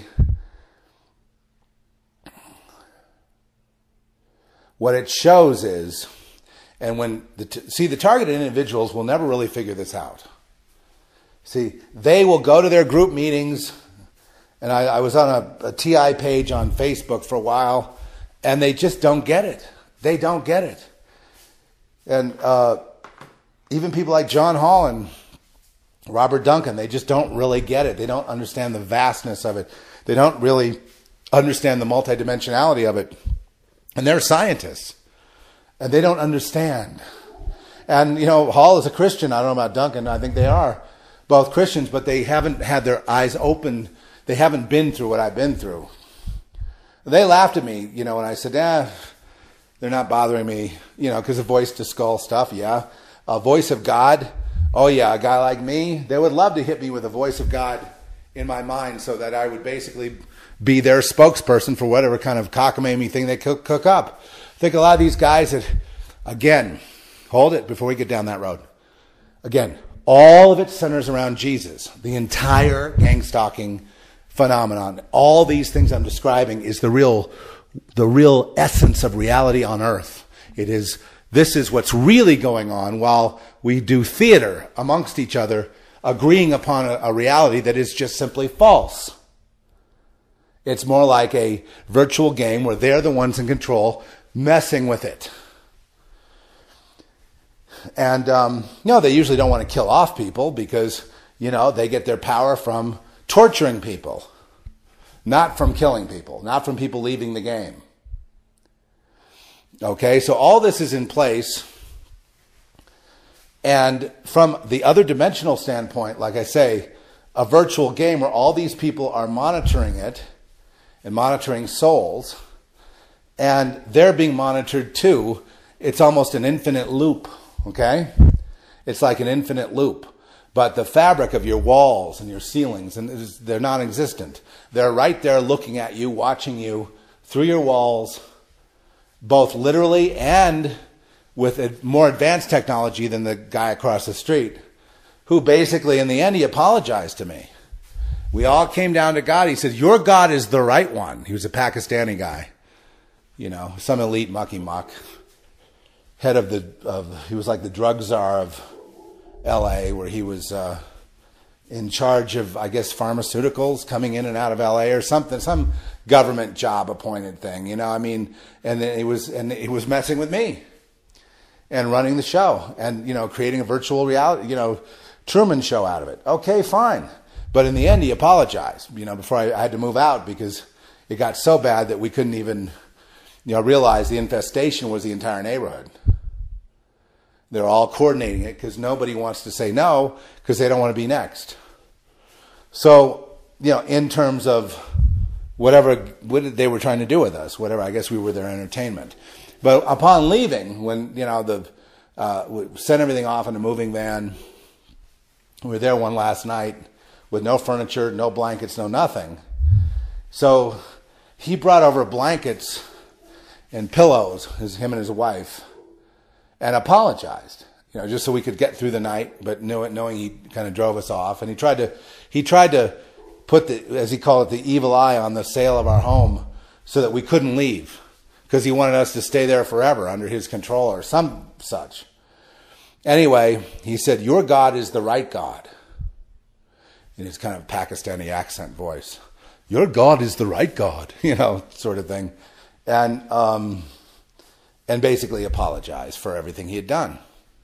What it shows is, and when the t- see the targeted individuals will never really figure this out. See, they will go to their group meetings, and I, I was on a, a T I page on Facebook for a while, and they just don't get it. They don't get it. And uh, even people like John Hall and Robert Duncan, they just don't really get it. They don't understand the vastness of it. They don't really understand the multidimensionality of it. And they're scientists. And they don't understand. And, you know, Hall is a Christian. I don't know about Duncan. I think they are both Christians, but they haven't had their eyes open. They haven't been through what I've been through. They laughed at me, you know, when I said, eh, They're not bothering me, you know, because of voice to skull stuff, yeah. A voice of God, oh yeah, a guy like me, they would love to hit me with a voice of God in my mind so that I would basically be their spokesperson for whatever kind of cockamamie thing they cook, cook up. I think a lot of these guys that, again, hold it before we get down that road. Again, all of it centers around Jesus. The entire gang stalking phenomenon, all these things I'm describing is the real, the real essence of reality on earth. It is, this is what's really going on while we do theater amongst each other, agreeing upon a, a reality that is just simply false. It's more like a virtual game where they're the ones in control, messing with it. And, um, you know, they usually don't want to kill off people because, you know, they get their power from torturing people, not from killing people, not from people leaving the game. Okay, so all this is in place. And from the other dimensional standpoint, like I say, a virtual game where all these people are monitoring it and monitoring souls, and they're being monitored too. It's almost an infinite loop, okay? It's like an infinite loop. But the fabric of your walls and your ceilings, and they're non-existent. They're right there looking at you, watching you through your walls, both literally and with a more advanced technology than the guy across the street, who basically, in the end, he apologized to me. We all came down to God. He said, your God is the right one. He was a Pakistani guy, you know, some elite mucky muck. Head of the, of, he was like the drug czar of L A, where he was uh, in charge of, I guess, pharmaceuticals coming in and out of L A or something, some government job appointed thing, you know, I mean, and then he was, and he was messing with me and running the show and, you know, creating a virtual reality, you know, Truman Show out of it. Okay, fine. But in the end, he apologized, you know, before I, I had to move out because it got so bad that we couldn't even, you know, realize the infestation was the entire neighborhood. They're all coordinating it because nobody wants to say no because they don't want to be next. So, you know, in terms of whatever what they were trying to do with us, whatever, I guess we were their entertainment. But upon leaving, when, you know, the uh, we sent everything off in a moving van, we were there one last night with no furniture, no blankets, no nothing. So he brought over blankets and pillows, his, him and his wife, and apologized, you know, just so we could get through the night, but knew it, knowing he kind of drove us off. And he tried to, he tried to put the, as he called it, the evil eye on the sale of our home so that we couldn't leave because he wanted us to stay there forever under his control or some such. Anyway, he said, your God is the right God. In his kind of Pakistani accent voice. Your God is the right God, you know, sort of thing. And um, and basically apologized for everything he had done.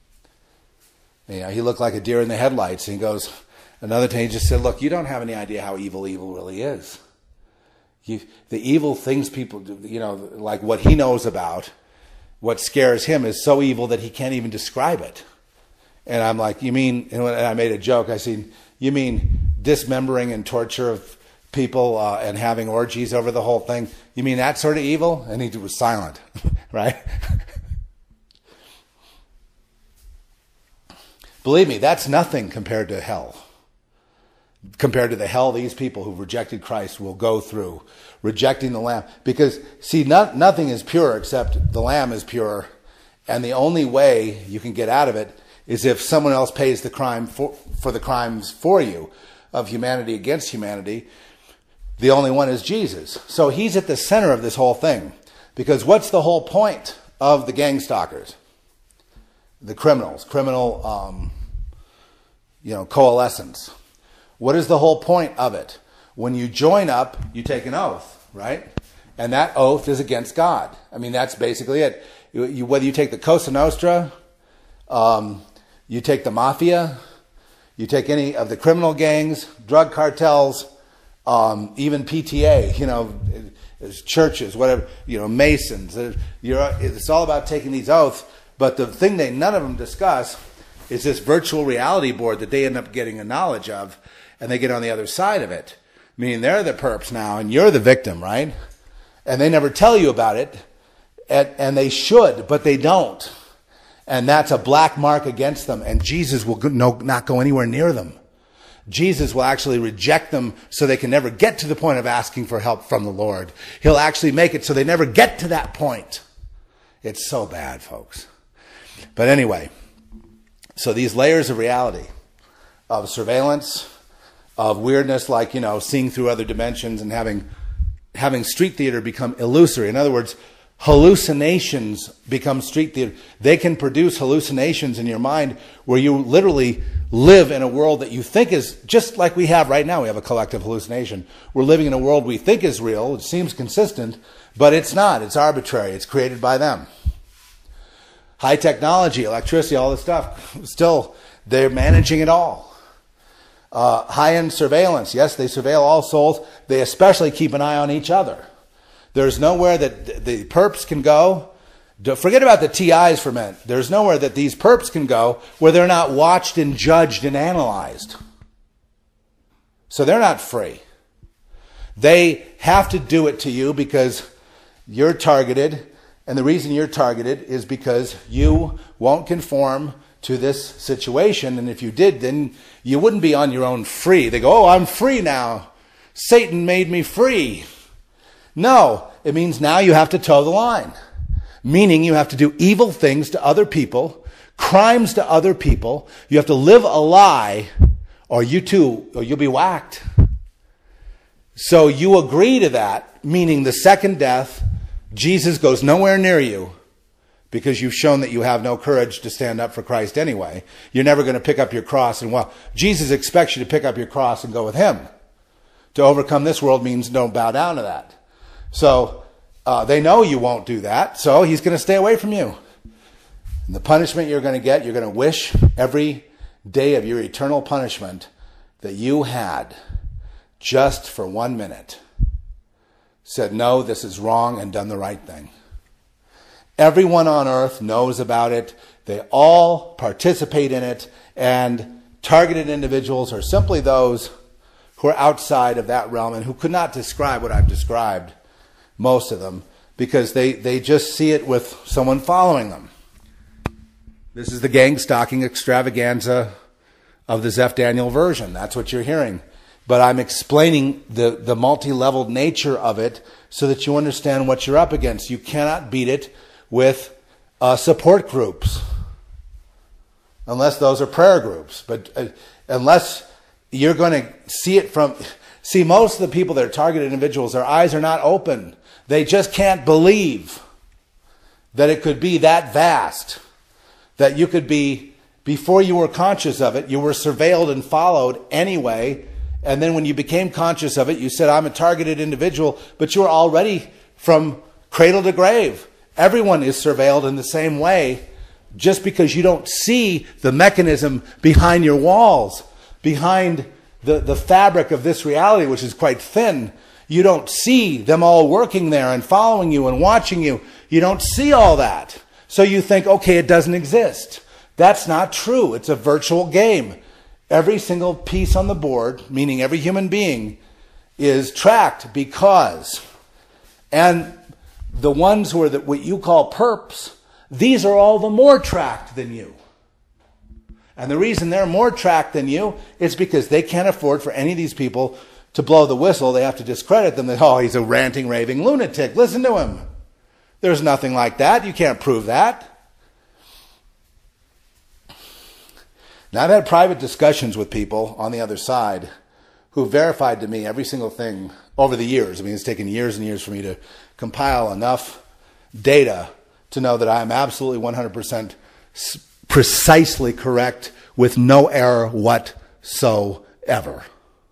You know, he looked like a deer in the headlights. And he goes, another time he just said, look, you don't have any idea how evil evil really is. You, the evil things people do, you know, like what he knows about, what scares him is so evil that he can't even describe it. And I'm like, you mean, and I made a joke, I said, you mean dismembering and torture of people uh, and having orgies over the whole thing? You mean that sort of evil? And he was silent, right? Believe me, that's nothing compared to hell. Compared to the hell these people who've rejected Christ will go through, rejecting the Lamb. Because, see, not, nothing is pure except the Lamb is pure. And the only way you can get out of it is if someone else pays the crime for, for the crimes for you of humanity against humanity. The only one is Jesus. So he's at the center of this whole thing. Because what's the whole point of the gang stalkers? The criminals, criminal, um, you know, coalescence. What is the whole point of it? When you join up, you take an oath, right? And that oath is against God. I mean, that's basically it. You, you, whether you take the Cosa Nostra, um, you take the mafia, you take any of the criminal gangs, drug cartels, um, even P T A, you know, churches, whatever, you know, Masons. You're, it's all about taking these oaths. But the thing they none of them discuss is this virtual reality board that they end up getting a knowledge of, and they get on the other side of it. Meaning they're the perps now, and you're the victim, right? And they never tell you about it. And, and they should, but they don't. And that's a black mark against them. And Jesus will go, no, not go anywhere near them. Jesus will actually reject them so they can never get to the point of asking for help from the Lord. He'll actually make it so they never get to that point. It's so bad, folks. But anyway, so these layers of reality, of surveillance, of weirdness, like, you know, seeing through other dimensions and having, having street theater become illusory. In other words, hallucinations become street theater. They can produce hallucinations in your mind where you literally live in a world that you think is just like we have right now. We have a collective hallucination. We're living in a world we think is real. It seems consistent, but it's not. It's arbitrary. It's created by them. High technology, electricity, all this stuff. Still, they're managing it all. Uh, high-end surveillance. Yes, they surveil all souls. They especially keep an eye on each other. There's nowhere that the perps can go. Forget about the T Is for a minute. There's nowhere that these perps can go where they're not watched and judged and analyzed. So they're not free. They have to do it to you because you're targeted. And the reason you're targeted is because you won't conform to this situation. And if you did, then you wouldn't be on your own free. They go, oh, I'm free now. Satan made me free. No, it means now you have to toe the line. Meaning you have to do evil things to other people, crimes to other people. You have to live a lie, or you too, or you'll be whacked. So you agree to that, meaning the second death, Jesus goes nowhere near you because you've shown that you have no courage to stand up for Christ anyway. You're never going to pick up your cross. And well, Jesus expects you to pick up your cross and go with him. To overcome this world means don't bow down to that. So uh, they know you won't do that, so he's going to stay away from you. And the punishment you're going to get, you're going to wish every day of your eternal punishment that you had just for one minute said, no, this is wrong, and done the right thing. Everyone on earth knows about it. They all participate in it, and targeted individuals are simply those who are outside of that realm and who could not describe what I've described. Most of them, because they, they just see it with someone following them. This is the Gang Stalking Extravaganza of the Zeph Daniel version. That's what you're hearing. But I'm explaining the, the multi-leveled nature of it so that you understand what you're up against. You cannot beat it with uh, support groups. Unless those are prayer groups. But uh, unless you're going to see it from... See, most of the people that are targeted individuals, their eyes are not open. They just can't believe that it could be that vast. That you could be, before you were conscious of it, you were surveilled and followed anyway. And then when you became conscious of it, you said, I'm a targeted individual. But you were already from cradle to grave. Everyone is surveilled in the same way. Just because you don't see the mechanism behind your walls, behind the, the fabric of this reality, which is quite thin. You don't see them all working there and following you and watching you. You don't see all that. So you think, okay, it doesn't exist. That's not true. It's a virtual game. Every single piece on the board, meaning every human being, is tracked because, and the ones who are the, what you call perps, these are all the more tracked than you. And the reason they're more tracked than you is because they can't afford for any of these people to blow the whistle. They have to discredit them. That, oh, he's a ranting, raving lunatic. Listen to him. There's nothing like that. You can't prove that. Now, I've had private discussions with people on the other side who verified to me every single thing over the years. I mean, it's taken years and years for me to compile enough data to know that I am absolutely one hundred percent precisely correct with no error whatsoever.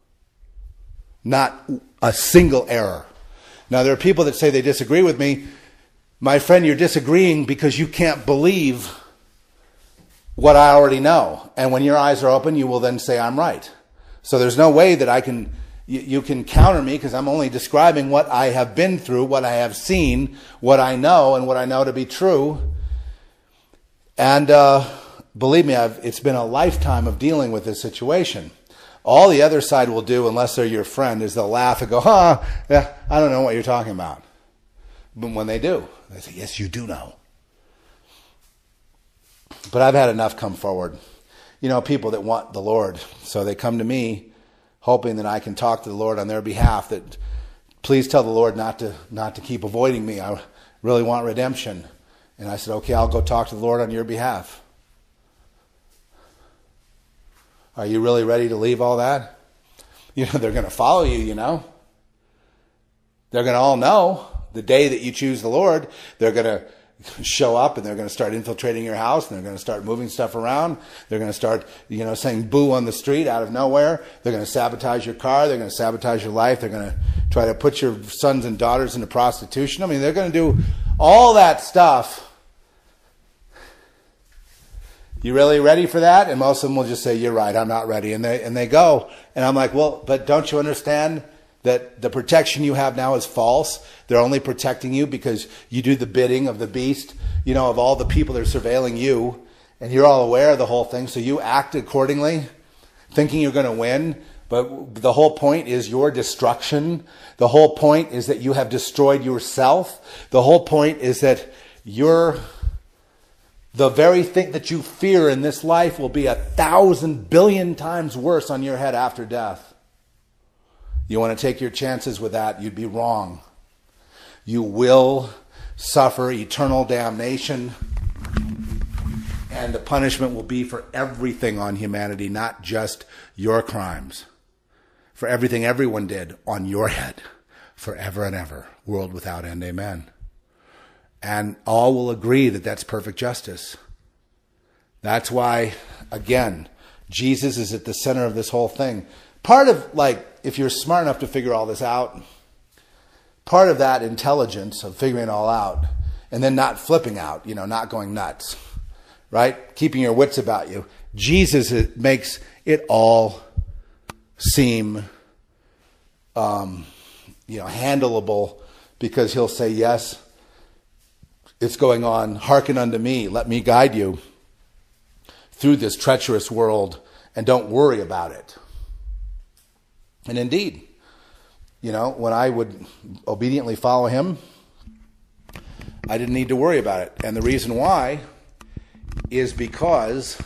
Not a single error. Now, there are people that say they disagree with me. My friend, you're disagreeing because you can't believe what I already know. And when your eyes are open, you will then say I'm right. So there's no way that I can, you, you can counter me because I'm only describing what I have been through, what I have seen, what I know, and what I know to be true. And uh, believe me, I've, it's been a lifetime of dealing with this situation. All the other side will do, unless they're your friend, is they'll laugh and go, huh, yeah, I don't know what you're talking about. when they do. They say, yes, you do know. But I've had enough come forward. You know, people that want the Lord. So they come to me hoping that I can talk to the Lord on their behalf, that please tell the Lord not to not to keep avoiding me. I really want redemption. And I said, okay, I'll go talk to the Lord on your behalf. Are you really ready to leave all that? You know, they're going to follow you, you know. They're going to all know the day that you choose the Lord. They're going to show up and they're going to start infiltrating your house and they're going to start moving stuff around. They're going to start, you know, saying boo on the street out of nowhere. They're going to sabotage your car. They're going to sabotage your life. They're going to try to put your sons and daughters into prostitution. I mean, they're going to do all that stuff. You really ready for that? And most of them will just say, you're right, I'm not ready. And they, and they go. And I'm like, well, but don't you understand that the protection you have now is false? They're only protecting you because you do the bidding of the beast, you know, of all the people that are surveilling you. And you're all aware of the whole thing. So you act accordingly, thinking you're going to win. But the whole point is your destruction. The whole point is that you have destroyed yourself. The whole point is that you're... the very thing that you fear in this life will be a thousand billion times worse on your head after death. You want to take your chances with that, you'd be wrong. You will suffer eternal damnation, and the punishment will be for everything on humanity, not just your crimes. For everything everyone did on your head, forever and ever, world without end, amen. And all will agree that that's perfect justice. That's why, again, Jesus is at the center of this whole thing. Part of, like, if you're smart enough to figure all this out, part of that intelligence of figuring it all out, and then not flipping out, you know, not going nuts, right? Keeping your wits about you. Jesus it makes it all seem, um, you know, handleable, because he'll say, yes, it's going on. Hearken unto me. Let me guide you through this treacherous world, and don't worry about it. And indeed, you know, when I would obediently follow him, I didn't need to worry about it. And the reason why is because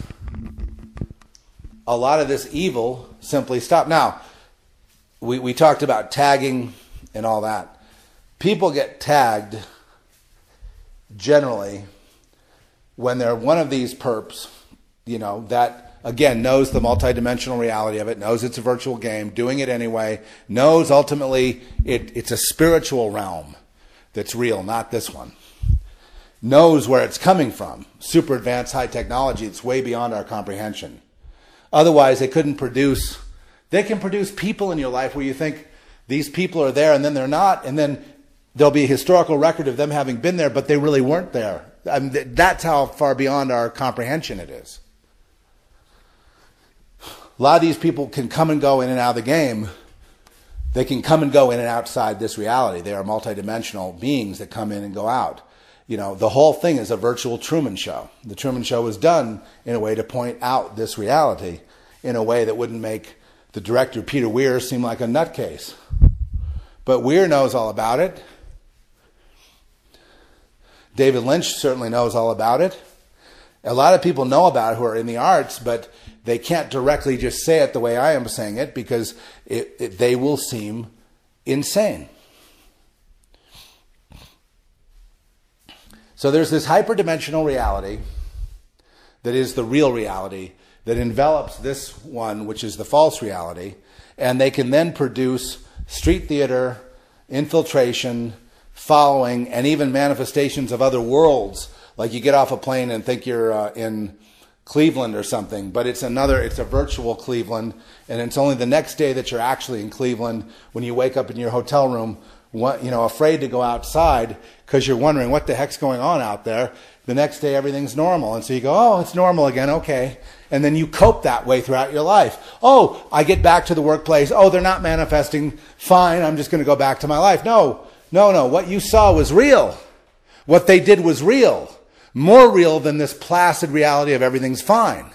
a lot of this evil simply stopped. Now, we, we talked about tagging and all that. People get tagged generally when they're one of these perps, you know, that, again, knows the multidimensional reality of it, knows it's a virtual game, doing it anyway, knows ultimately it, it's a spiritual realm that's real, not this one. Knows where it's coming from. Super advanced high technology, it's way beyond our comprehension. Otherwise, they couldn't produce, they can produce people in your life where you think these people are there and then they're not, and then there'll be a historical record of them having been there, but they really weren't there. I mean, that's how far beyond our comprehension it is. A lot of these people can come and go in and out of the game. They can come and go in and outside this reality. They are multidimensional beings that come in and go out. You know, the whole thing is a virtual Truman Show. The Truman Show was done in a way to point out this reality in a way that wouldn't make the director, Peter Weir, seem like a nutcase. But Weir knows all about it. David Lynch certainly knows all about it. A lot of people know about it who are in the arts, but they can't directly just say it the way I am saying it, because it, it, they will seem insane. So there's this hyperdimensional reality that is the real reality that envelops this one, which is the false reality, and they can then produce street theater, infiltration, following, and even manifestations of other worlds. Like you get off a plane and think you're uh, in Cleveland or something, but it's another, it's a virtual Cleveland, and it's only the next day that you're actually in Cleveland when you wake up in your hotel room, you know, afraid to go outside because you're wondering what the heck's going on out there. The next day everything's normal, and so you go, oh, it's normal again, okay. And then you cope that way throughout your life. Oh, I get back to the workplace, oh, they're not manifesting, fine, I'm just going to go back to my life. No, no, no, what you saw was real. What they did was real. More real than this placid reality of everything's fine.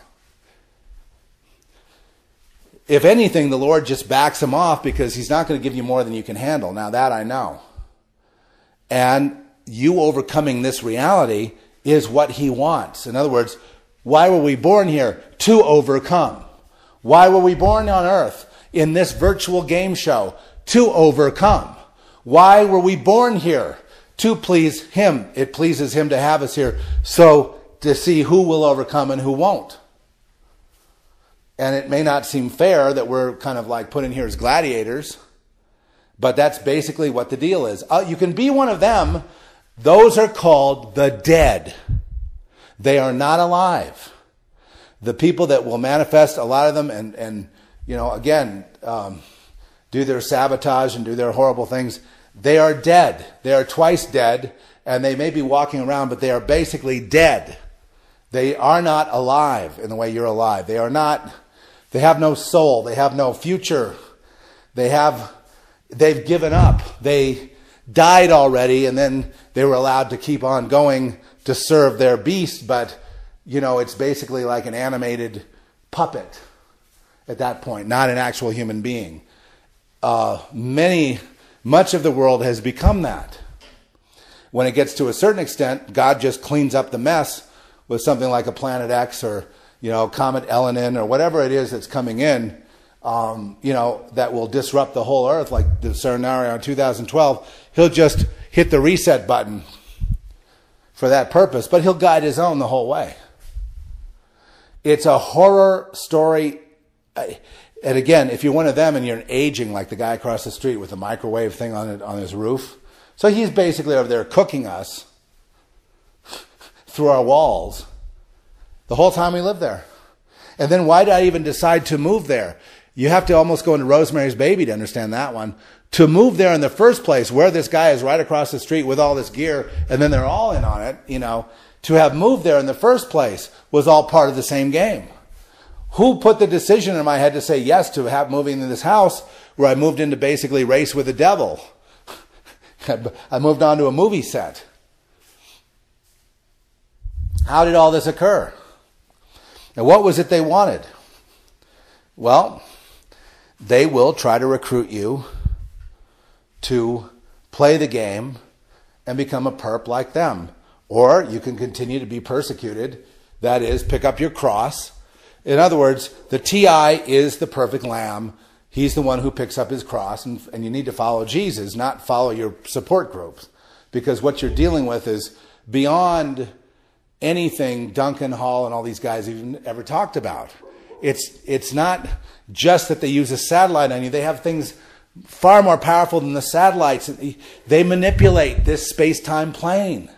If anything, the Lord just backs him off because he's not going to give you more than you can handle. Now that I know. And you overcoming this reality is what he wants. In other words, why were we born here? To overcome. Why were we born on earth in this virtual game show? To overcome. Why were we born here? To please him. It pleases him to have us here. So to see who will overcome and who won't. And it may not seem fair that we're kind of like put in here as gladiators, but that's basically what the deal is. Uh, you can be one of them. Those are called the dead. They are not alive. The people that will manifest, a lot of them, and, and you know, again, um, do their sabotage and do their horrible things, they are dead. They are twice dead, and they may be walking around, but they are basically dead. They are not alive in the way you're alive. They are not, they have no soul. They have no future. They have, they've given up. They died already, and then they were allowed to keep on going to serve their beast, but, you know, it's basically like an animated puppet at that point, not an actual human being. Uh, many, much of the world has become that. When it gets to a certain extent, God just cleans up the mess with something like a Planet X or, you know, Comet Elenin or whatever it is that's coming in, um, you know, that will disrupt the whole earth, like the scenario in two thousand twelve. He'll just hit the reset button for that purpose, but he'll guide his own the whole way. It's a horror story. And again, if you're one of them and you're aging, like the guy across the street with the microwave thing on it, on his roof. So he's basically over there cooking us through our walls the whole time we live there. And then why did I even decide to move there? You have to almost go into Rosemary's Baby to understand that one. To move there in the first place, where this guy is right across the street with all this gear, and then they're all in on it, you know, to have moved there in the first place was all part of the same game. Who put the decision in my head to say yes to have moving into this house where I moved into basically race with the devil? I moved on to a movie set. How did all this occur? And what was it they wanted? Well, they will try to recruit you to play the game and become a perp like them. Or you can continue to be persecuted. That is, pick up your cross. In other words, the T I is the perfect lamb. He's the one who picks up his cross, and, and you need to follow Jesus, not follow your support groups. Because what you're dealing with is beyond anything Duncan Hall and all these guys even ever talked about. It's, it's not just that they use a satellite on you. They have things far more powerful than the satellites. They manipulate this space-time plane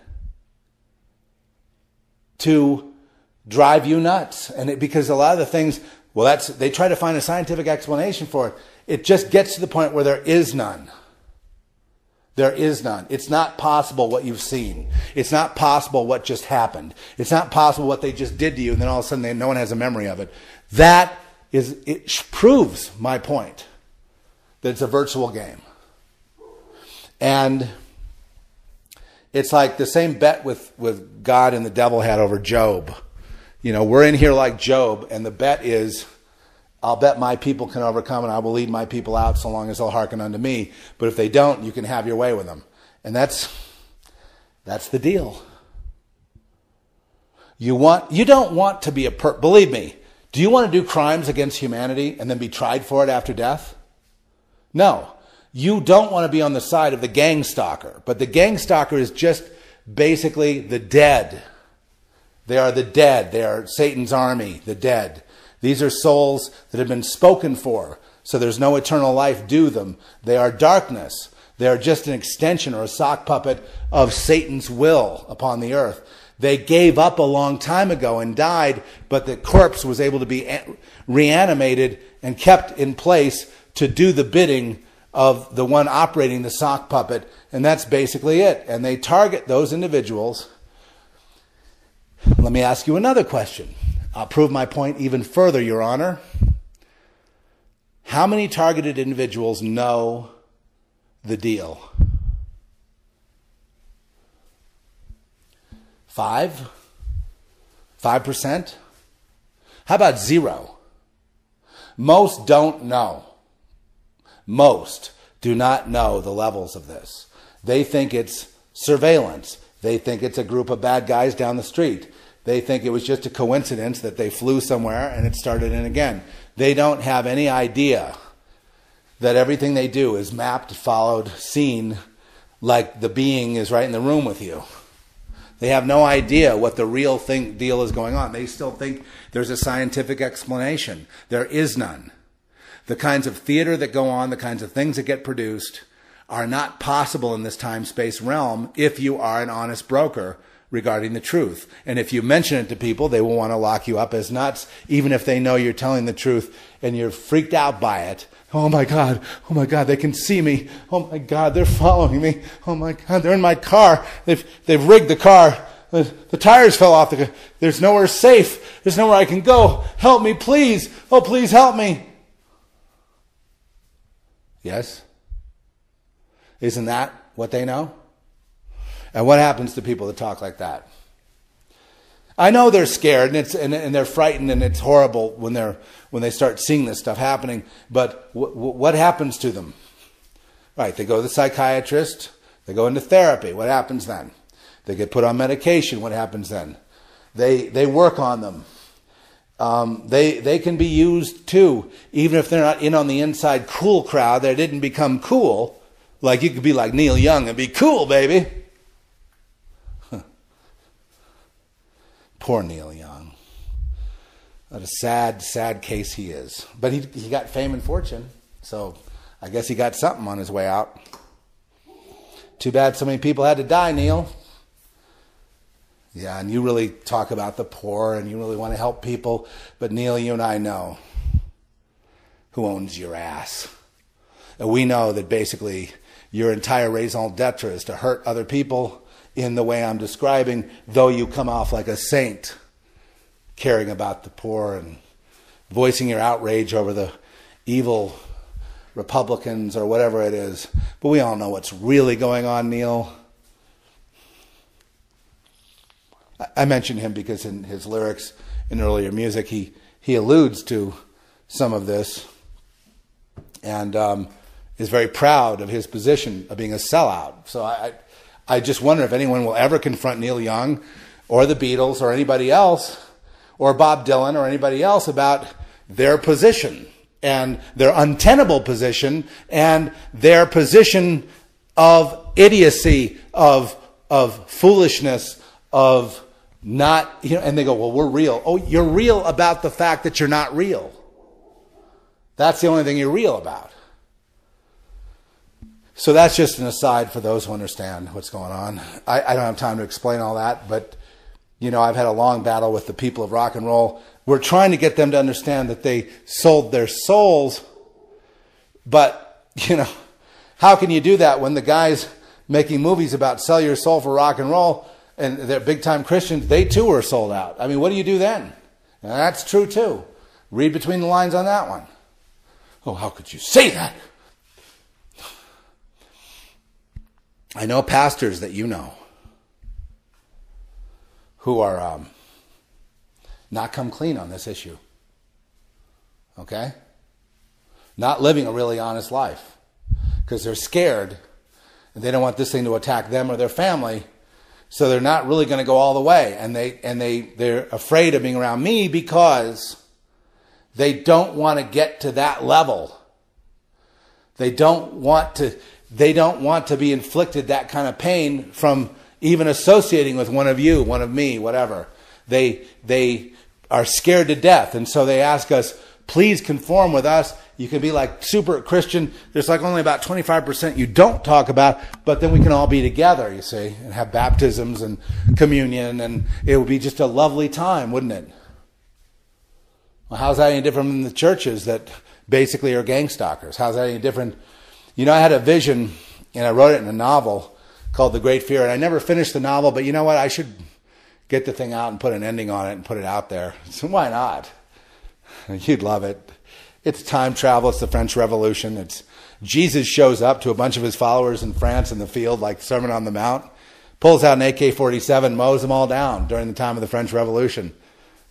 to drive you nuts. And it, because a lot of the things, well, that's, they try to find a scientific explanation for it. It just gets to the point where there is none. There is none. It's not possible what you've seen. It's not possible what just happened. It's not possible what they just did to you, and then all of a sudden they, no one has a memory of it. That is, it proves my point that it's a virtual game. And it's like the same bet with, with God and the devil had over Job. You know, we're in here like Job, and the bet is, I'll bet my people can overcome, and I will lead my people out so long as they'll hearken unto me. But if they don't, you can have your way with them. And that's, that's the deal. You want, you don't want to be a per, believe me, do you want to do crimes against humanity and then be tried for it after death? No. You don't want to be on the side of the gang stalker. But the gang stalker is just basically the dead. They are the dead. They are Satan's army, the dead. These are souls that have been spoken for, so there's no eternal life due them. They are darkness. They are just an extension or a sock puppet of Satan's will upon the earth. They gave up a long time ago and died, but the corpse was able to be reanimated and kept in place to do the bidding of the one operating the sock puppet, and that's basically it. And they target those individuals. Let me ask you another question. I'll prove my point even further, Your Honor. How many targeted individuals know the deal? Five? Five percent? How about zero? Most don't know. Most do not know the levels of this. They think it's surveillance. They think it's a group of bad guys down the street. They think it was just a coincidence that they flew somewhere and it started in again. They don't have any idea that everything they do is mapped, followed, seen, like the being is right in the room with you. They have no idea what the real thing deal is going on. They still think there's a scientific explanation. There is none. The kinds of theater that go on, the kinds of things that get produced are not possible in this time-space realm if you are an honest broker regarding the truth. And if you mention it to people, they will want to lock you up as nuts, even if they know you're telling the truth and you're freaked out by it. Oh my God, oh my God, they can see me. Oh my God, they're following me. Oh my God, they're in my car. They've, they've rigged the car. The, the tires fell off. The, there's nowhere safe. There's nowhere I can go. Help me, please. Oh, please help me. Yes? Isn't that what they know? And what happens to people that talk like that? I know they're scared and it's and, and they're frightened and it's horrible when they're when they start seeing this stuff happening. But w- w- what happens to them? Right, they go to the psychiatrist. They go into therapy. What happens then? They get put on medication. What happens then? They they work on them. Um, they they can be used too, even if they're not in on the inside cool crowd. They didn't become cool. Like you could be like Neil Young and be cool, baby. Poor Neil Young. What a sad, sad case he is. But he he got fame and fortune, so I guess he got something on his way out. Too bad so many people had to die, Neil. Yeah, and you really talk about the poor and you really want to help people, but Neil, you and I know who owns your ass. And we know that basically your entire raison d'etre is to hurt other people in the way I'm describing, though you come off like a saint, caring about the poor and voicing your outrage over the evil Republicans or whatever it is. But we all know what's really going on, Neil. I mentioned him because in his lyrics in earlier music, he, he alludes to some of this and um, is very proud of his position of being a sellout. So I... I just wonder if anyone will ever confront Neil Young or the Beatles or anybody else or Bob Dylan or anybody else about their position and their untenable position and their position of idiocy, of of foolishness, of not, you know, and they go, well, we're real. Oh, you're real about the fact that you're not real. That's the only thing you're real about. So that's just an aside for those who understand what's going on. I, I don't have time to explain all that, but, you know, I've had a long battle with the people of rock and roll. We're trying to get them to understand that they sold their souls, but, you know, how can you do that when the guys making movies about sell your soul for rock and roll and they're big-time Christians, they too are sold out. I mean, what do you do then? And that's true too. Read between the lines on that one. Oh, how could you say that? I know pastors that you know who are um, not come clean on this issue. Okay? Not living a really honest life because they're scared and they don't want this thing to attack them or their family. So they're not really going to go all the way. And, they, and they, they're afraid of being around me because they don't want to get to that level. They don't want to... They don't want to be inflicted that kind of pain from even associating with one of you, one of me, whatever. They they are scared to death. And so they ask us, please conform with us. You can be like super Christian. There's like only about twenty-five percent you don't talk about, but then we can all be together, you see, and have baptisms and communion. And it would be just a lovely time, wouldn't it? Well, how's that any different from the churches that basically are gang stalkers? How's that any different? You know, I had a vision, and I wrote it in a novel called The Great Fear, and I never finished the novel, but you know what? I should get the thing out and put an ending on it and put it out there. So why not? You'd love it. It's time travel. It's the French Revolution. It's Jesus shows up to a bunch of his followers in France in the field, like Sermon on the Mount, pulls out an A K forty-seven, mows them all down during the time of the French Revolution.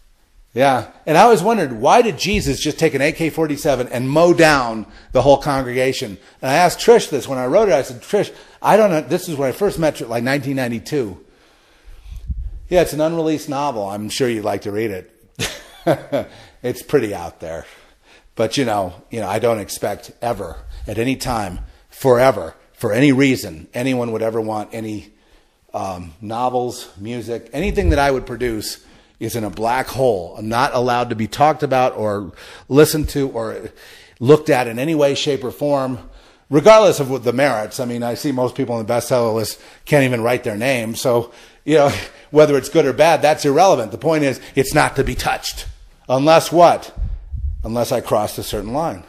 Yeah. And I always wondered, why did Jesus just take an A K forty-seven and mow down the whole congregation? And I asked Trish this when I wrote it. I said, Trish, I don't know. This is when I first met her, like nineteen ninety-two. Yeah, it's an unreleased novel. I'm sure you'd like to read it. It's pretty out there. But, you know, you know, I don't expect ever, at any time, forever, for any reason, anyone would ever want any um, novels, music, anything that I would produce is in a black hole, not allowed to be talked about or listened to or looked at in any way, shape, or form, regardless of what the merits. I mean, I see most people on the bestseller list can't even write their name. So, you know, whether it's good or bad, that's irrelevant. The point is, it's not to be touched. Unless what? Unless I crossed a certain line.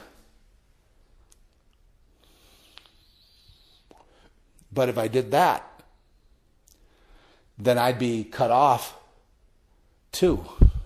But if I did that, then I'd be cut off too.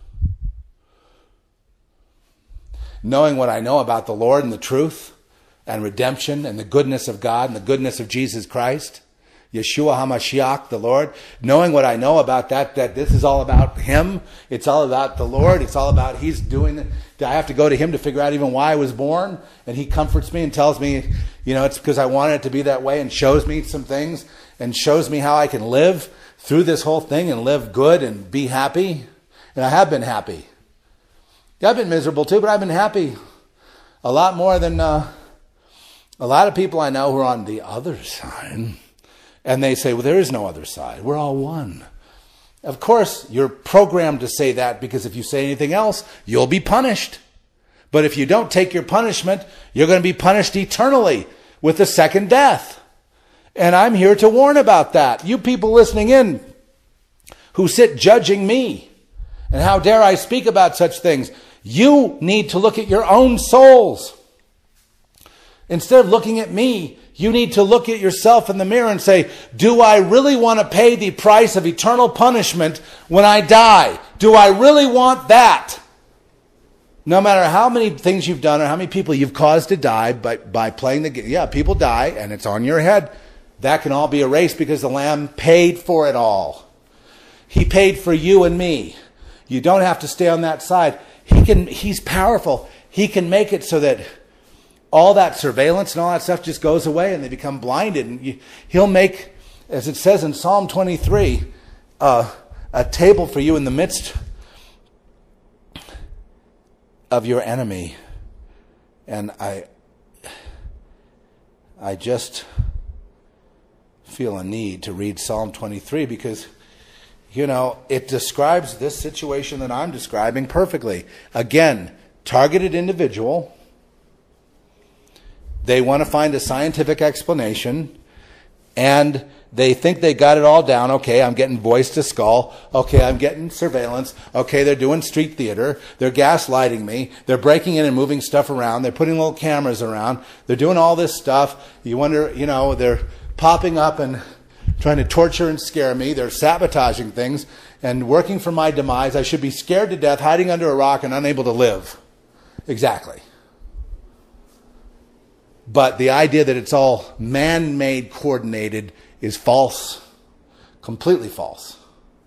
Knowing what I know about the Lord and the truth and redemption and the goodness of God and the goodness of Jesus Christ, Yeshua HaMashiach, the Lord, knowing what I know about that, that this is all about Him, it's all about the Lord, it's all about He's doing it. I have to go to Him to figure out even why I was born, and He comforts me and tells me, you know, it's because I wanted it to be that way, and shows me some things and shows me how I can live through this whole thing and live good and be happy. And I have been happy. I've been miserable too, but I've been happy a lot more than uh, a lot of people I know who are on the other side. And they say, well, there is no other side. We're all one. Of course, you're programmed to say that because if you say anything else, you'll be punished. But if you don't take your punishment, you're going to be punished eternally with the second death. And I'm here to warn about that. You people listening in who sit judging me, and how dare I speak about such things, you need to look at your own souls. Instead of looking at me, you need to look at yourself in the mirror and say, do I really want to pay the price of eternal punishment when I die? Do I really want that? No matter how many things you've done or how many people you've caused to die by, by playing the game. Yeah, people die and it's on your head. That can all be erased because the Lamb paid for it all. He paid for you and me. You don't have to stay on that side. He can, he's powerful. He can make it so that all that surveillance and all that stuff just goes away and they become blinded. And you, he'll make, as it says in Psalm twenty-three, uh, a table for you in the midst of your enemy. And I, I just feel a need to read Psalm twenty-three because, you know, it describes this situation that I'm describing perfectly. Again, targeted individual. They want to find a scientific explanation, and they think they got it all down. Okay, I'm getting voice to skull. Okay, I'm getting surveillance. Okay, they're doing street theater. They're gaslighting me. They're breaking in and moving stuff around. They're putting little cameras around. They're doing all this stuff. You wonder, you know, they're popping up and trying to torture and scare me. They're sabotaging things and working for my demise. I should be scared to death, hiding under a rock and unable to live. Exactly. But the idea that it's all man-made, coordinated is false. Completely false.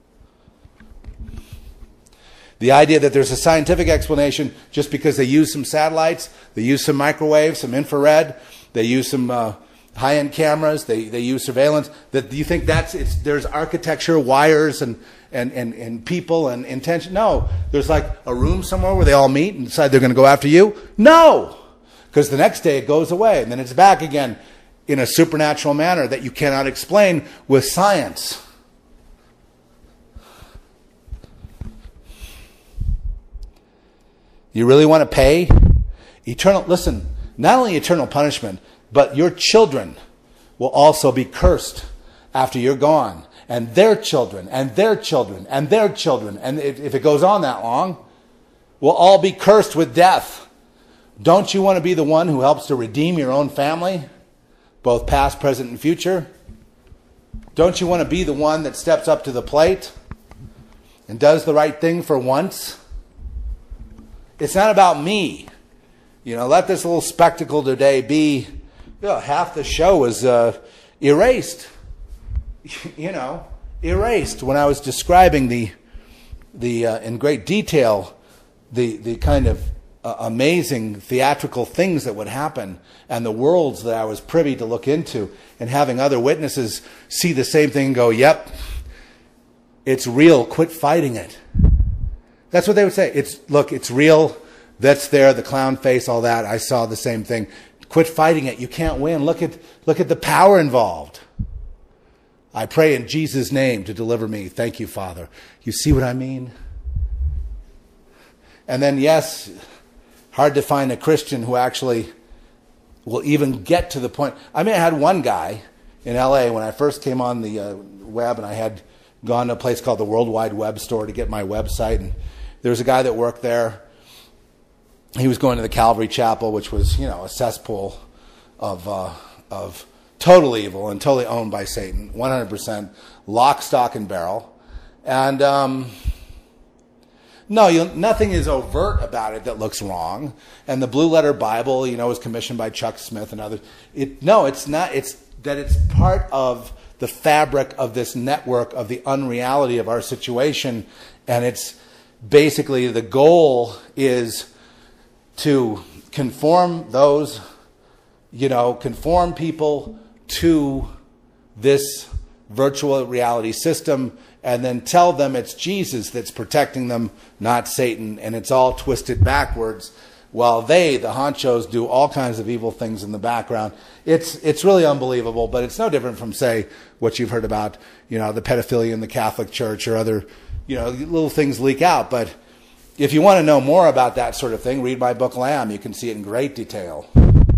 The idea that there's a scientific explanation just because they use some satellites, they use some microwaves, some infrared, they use some uh, high-end cameras, they, they use surveillance, that you think that's, it's, there's architecture, wires, and, and, and, and people and intention. No, there's like a room somewhere where they all meet and decide they're going to go after you. No! Because the next day it goes away and then it's back again in a supernatural manner that you cannot explain with science. You really want to pay eternal, listen, not only eternal punishment, but your children will also be cursed after you're gone. And their children, and their children, and their children, and if, if it goes on that long, will all be cursed with death. Don't you want to be the one who helps to redeem your own family, both past, present, and future? Don't you want to be the one that steps up to the plate and does the right thing for once? It's not about me. You know, let this little spectacle today be, you know, half the show was uh, erased. You know, erased when I was describing the, the uh, in great detail the, the kind of uh, amazing theatrical things that would happen and the worlds that I was privy to look into, and having other witnesses see the same thing and go, yep, it's real, quit fighting it. That's what they would say. It's, look, it's real, that's there, the clown face, all that. I saw the same thing. Quit fighting it. You can't win. Look at, look at the power involved. I pray in Jesus' name to deliver me. Thank you, Father. You see what I mean? And then, yes, hard to find a Christian who actually will even get to the point. I mean, I had one guy in L A when I first came on the uh, web, and I had gone to a place called the World Wide Web Store to get my website. And there was a guy that worked there. He was going to the Calvary Chapel, which was, you know, a cesspool of uh, of total evil and totally owned by Satan, one hundred percent, lock, stock, and barrel. And um, no, you, nothing is overt about it that looks wrong. And the Blue Letter Bible, you know, was commissioned by Chuck Smith and others. It, no, it's not. It's that it's part of the fabric of this network of the unreality of our situation. And it's basically the goal is to conform those, you know, conform people to this virtual reality system, and then tell them it's Jesus that's protecting them, not Satan, and it's all twisted backwards, while they, the honchos, do all kinds of evil things in the background. It's it's really unbelievable, but it's no different from, say, what you've heard about, you know, the pedophilia in the Catholic Church or other, you know, little things leak out. But if you want to know more about that sort of thing, read my book, Lamb. You can see it in great detail.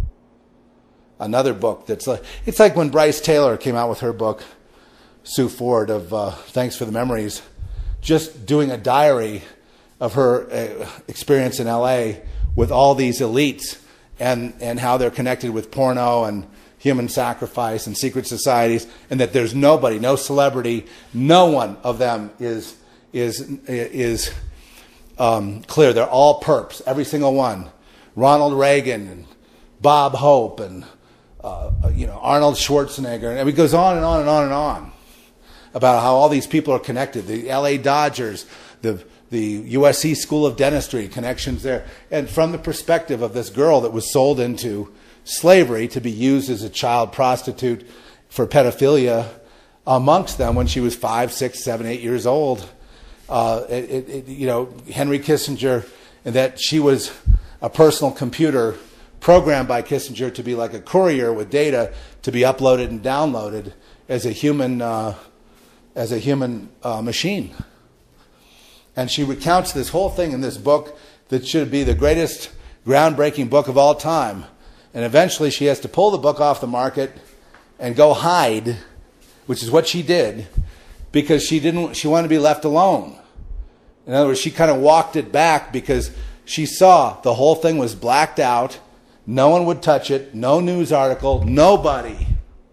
Another book that's like, it's like when Bryce Taylor came out with her book, Sue Ford, of uh, Thanks for the Memories, just doing a diary of her uh, experience in L A with all these elites and, and how they're connected with porno and human sacrifice and secret societies, and that there's nobody, no celebrity, no one of them is, is, is, Um, clear. They're all perps, every single one. Ronald Reagan and Bob Hope and uh, you know, Arnold Schwarzenegger, and it goes on and on and on and on about how all these people are connected. The L A Dodgers, the the U S C School of Dentistry, connections there, and from the perspective of this girl that was sold into slavery to be used as a child prostitute for pedophilia amongst them when she was five, six, seven, eight years old. Uh, it, it, you know, Henry Kissinger, and that she was a personal computer programmed by Kissinger to be like a courier with data to be uploaded and downloaded as a human, uh, as a human uh, machine. And she recounts this whole thing in this book that should be the greatest groundbreaking book of all time. And eventually she has to pull the book off the market and go hide, which is what she did, because she didn't. She wanted to be left alone. In other words, she kind of walked it back because she saw the whole thing was blacked out. No one would touch it. No news article. Nobody.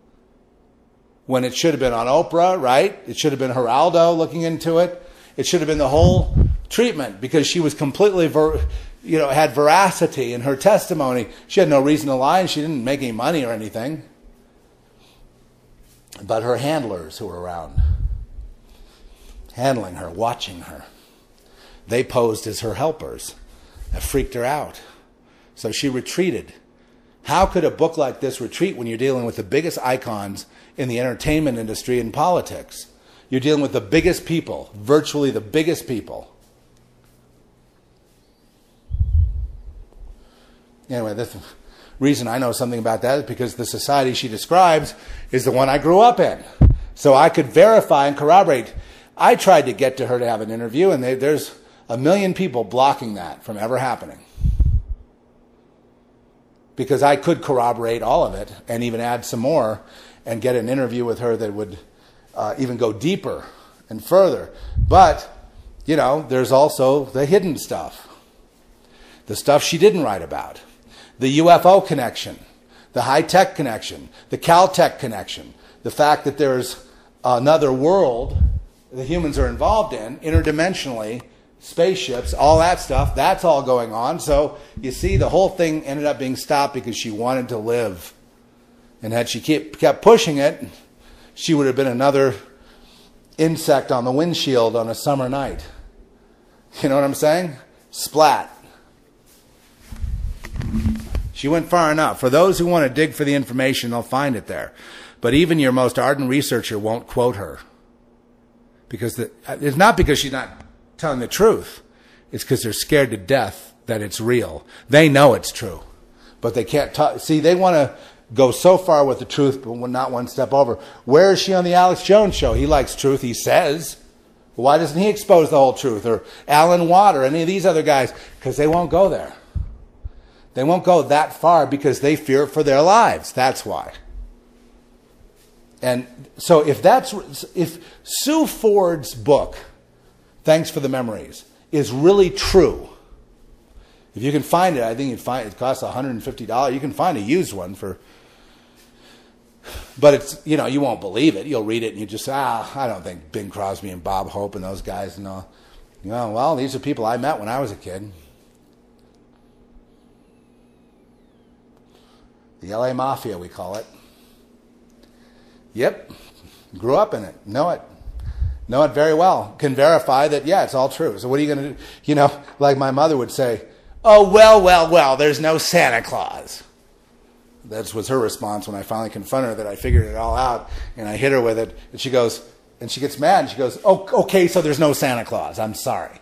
When it should have been on Oprah, right? It should have been Geraldo looking into it. It should have been the whole treatment, because she was completely, ver, you know, had veracity in her testimony. She had no reason to lie, and she didn't make any money or anything. But her handlers who were around, handling her, watching her, they posed as her helpers. That freaked her out. So she retreated. How could a book like this retreat when you're dealing with the biggest icons in the entertainment industry and politics? You're dealing with the biggest people, virtually the biggest people. Anyway, the reason I know something about that is because the society she describes is the one I grew up in. So I could verify and corroborate. I tried to get to her to have an interview, and they, there's a million people blocking that from ever happening. Because I could corroborate all of it and even add some more and get an interview with her that would uh, even go deeper and further. But, you know, there's also the hidden stuff. The stuff she didn't write about. The U F O connection. The high-tech connection. The Caltech connection. The fact that there's another world the humans are involved in, interdimensionally, spaceships, all that stuff, that's all going on. So, you see, the whole thing ended up being stopped because she wanted to live. And had she kept, kept pushing it, she would have been another insect on the windshield on a summer night. You know what I'm saying? Splat. She went far enough. For those who want to dig for the information, they'll find it there. But even your most ardent researcher won't quote her. Because the, it's not because she's not telling the truth. It's because they're scared to death that it's real. They know it's true. But they can't talk. See, they want to go so far with the truth, but not one step over. Where is she on the Alex Jones show? He likes truth, he says. Why doesn't he expose the whole truth? Or Alan Watt or any of these other guys? Because they won't go there. They won't go that far because they fear for their lives. That's why. And so if that's, if Sue Ford's book, Thanks for the Memories, is really true, if you can find it, I think you'd find it costs one hundred fifty dollars. You can find a used one for, but it's, you know, you won't believe it. You'll read it and you just say, ah, I don't think Bing Crosby and Bob Hope and those guys and all. You know, well, these are people I met when I was a kid. The L A Mafia, we call it. Yep. Grew up in it. Know it. Know it very well. Can verify that, yeah, it's all true. So what are you going to do? You know, like my mother would say, oh, well, well, well, there's no Santa Claus. That was her response when I finally confronted her that I figured it all out. And I hit her with it. And she goes, and she gets mad. And she goes, oh, okay, so there's no Santa Claus. I'm sorry.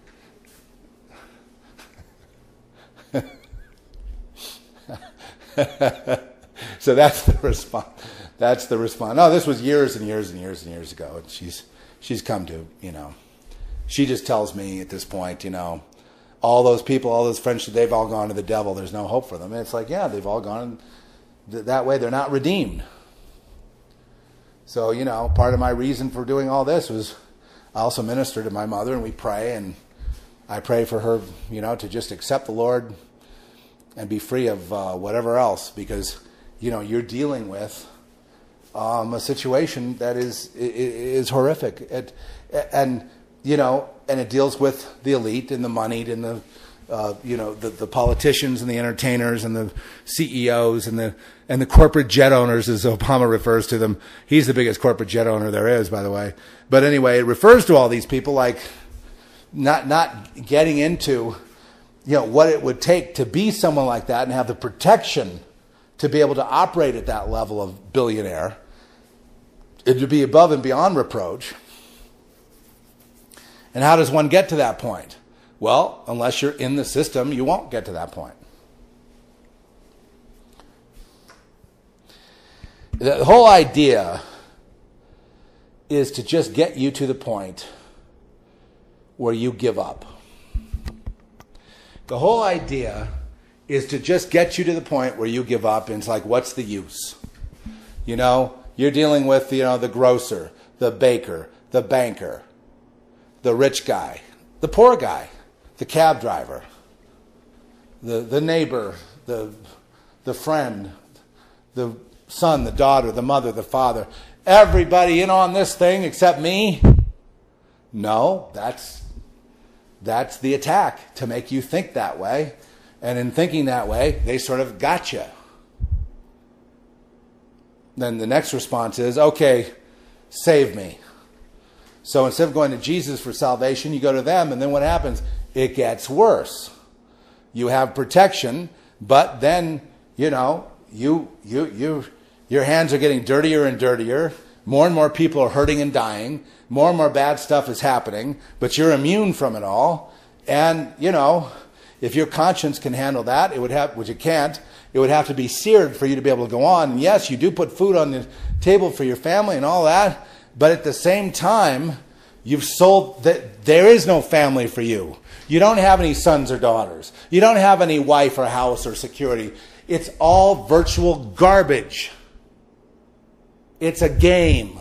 So that's the response. That's the response. No, this was years and years and years and years ago. And she's she's come to, you know, she just tells me at this point, you know, all those people, all those friends, they've all gone to the devil. There's no hope for them. And it's like, yeah, they've all gone th that way. They're not redeemed. So, you know, part of my reason for doing all this was I also minister to my mother and we pray. And I pray for her, you know, to just accept the Lord and be free of uh, whatever else, because, you know, you're dealing with um, a situation that is is horrific, it, and you know, and it deals with the elite and the moneyed and the uh, you know the, the politicians and the entertainers and the C E Os and the and the corporate jet owners, as Obama refers to them. He's the biggest corporate jet owner there is, by the way. But anyway, it refers to all these people like not not getting into, you know, what it would take to be someone like that and have the protection to be able to operate at that level of billionaire, and to be above and beyond reproach. And how does one get to that point? Well, unless you're in the system, you won't get to that point. The whole idea is to just get you to the point where you give up. The whole idea is to just get you to the point where you give up, and it's like, what's the use? You know, you're dealing with, you know, the grocer, the baker, the banker, the rich guy, the poor guy, the cab driver, the, the neighbor, the, the friend, the son, the daughter, the mother, the father. Everybody in on this thing except me? No, that's, that's the attack, to make you think that way. And in thinking that way, they sort of got you. Then the next response is, okay, save me. So instead of going to Jesus for salvation, you go to them, and then what happens? It gets worse. You have protection, but then, you know, you, you, you, your hands are getting dirtier and dirtier. More and more people are hurting and dying. More and more bad stuff is happening, but you're immune from it all. And, you know, if your conscience can handle that, it would have, which it can't, it would have to be seared for you to be able to go on. And yes, you do put food on the table for your family and all that, but at the same time, you've sold that there is no family for you. You don't have any sons or daughters. You don't have any wife or house or security. It's all virtual garbage. It's a game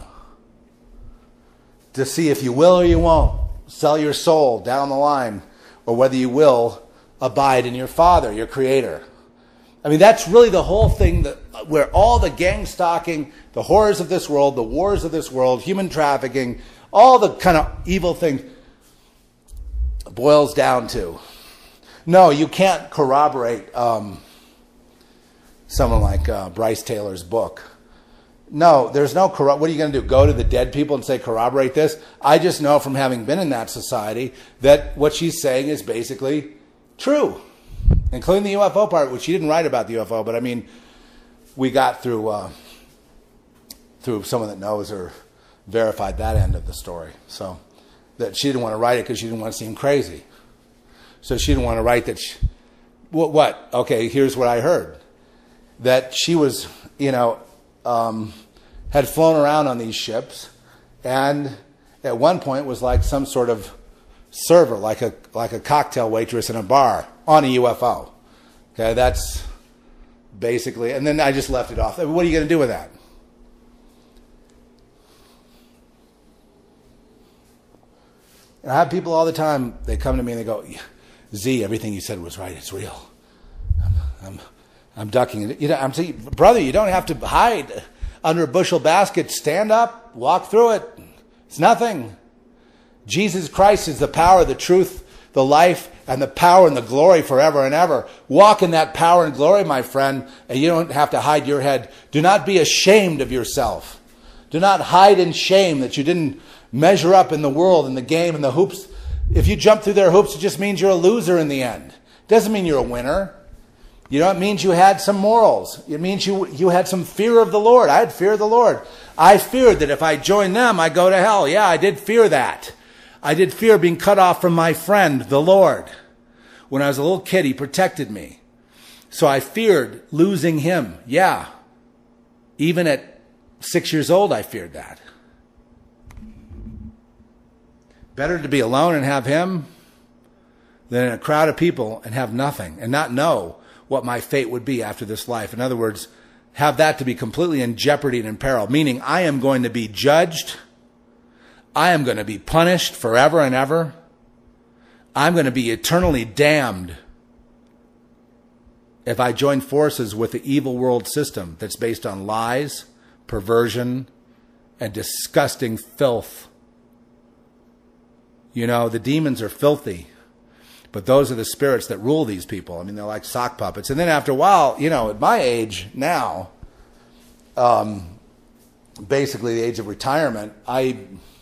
to see if you will or you won't sell your soul down the line, or whether you will abide in your Father, your Creator. I mean, that's really the whole thing, that, where all the gang stalking, the horrors of this world, the wars of this world, human trafficking, all the kind of evil things boils down to. No, you can't corroborate um, someone like uh, Bryce Taylor's book. No, there's no corrupt. What are you going to do? Go to the dead people and say, corroborate this? I just know from having been in that society that what she's saying is basically true, including the U F O part, which she didn't write about the U F O, but I mean, we got through uh, through someone that knows or verified that end of the story. So that she didn't want to write it because she didn't want to seem crazy. So she didn't want to write that. She, what, what? Okay, here's what I heard. That she was, you know, um, had flown around on these ships, and at one point was like some sort of server, like a like a cocktail waitress in a bar on a U F O. Okay, that's basically. And then I just left it off. What are you going to do with that? And I have people all the time. They come to me and they go, "Z, everything you said was right. It's real. I'm, I'm, I'm ducking it. You know, I'm saying, brother, you don't have to hide under a bushel basket. Stand up, walk through it. It's nothing. Jesus Christ is the power, the truth, the life, and the power and the glory forever and ever. Walk in that power and glory, my friend, and you don't have to hide your head. Do not be ashamed of yourself. Do not hide in shame that you didn't measure up in the world, in the game, in the hoops. If you jump through their hoops, it just means you're a loser in the end. It doesn't mean you're a winner. You know, it means you had some morals. It means you, you had some fear of the Lord. I had fear of the Lord. I feared that if I joined them, I'd go to hell. Yeah, I did fear that. I did fear being cut off from my friend, the Lord. When I was a little kid, he protected me. So I feared losing him. Yeah. Even at six years old, I feared that. Better to be alone and have him than in a crowd of people and have nothing and not know what my fate would be after this life. In other words, have that to be completely in jeopardy and in peril, meaning I am going to be judged. I am going to be punished forever and ever. I'm going to be eternally damned if I join forces with the evil world system that's based on lies, perversion, and disgusting filth. You know, the demons are filthy, but those are the spirits that rule these people. I mean, they're like sock puppets. And then after a while, you know, at my age now, um, basically the age of retirement, I...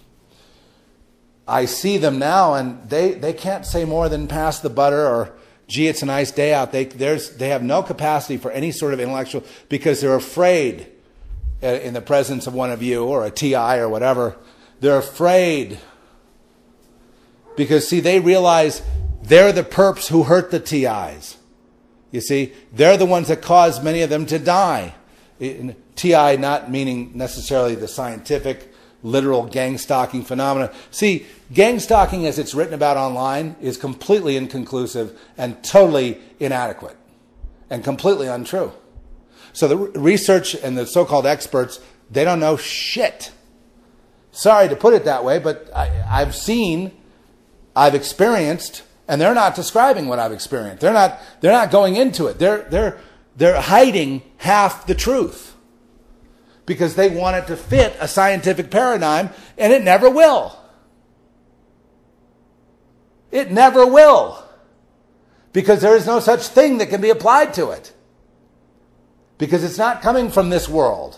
I see them now, and they, they can't say more than pass the butter or, gee, it's a nice day out. They, there's, they have no capacity for any sort of intellectual, because they're afraid in the presence of one of you or a T I or whatever. They're afraid because, see, they realize they're the perps who hurt the T Is. You see, they're the ones that caused many of them to die. T I not meaning necessarily the scientific literal gang stalking phenomena. See, gang stalking as it's written about online is completely inconclusive and totally inadequate and completely untrue. So the research and the so-called experts, they don't know shit. Sorry to put it that way, but I, I've seen, I've experienced, and they're not describing what I've experienced. They're not, they're not going into it. They're, they're, they're hiding half the truth, because they want it to fit a scientific paradigm, and it never will. It never will. Because there is no such thing that can be applied to it. Because it's not coming from this world.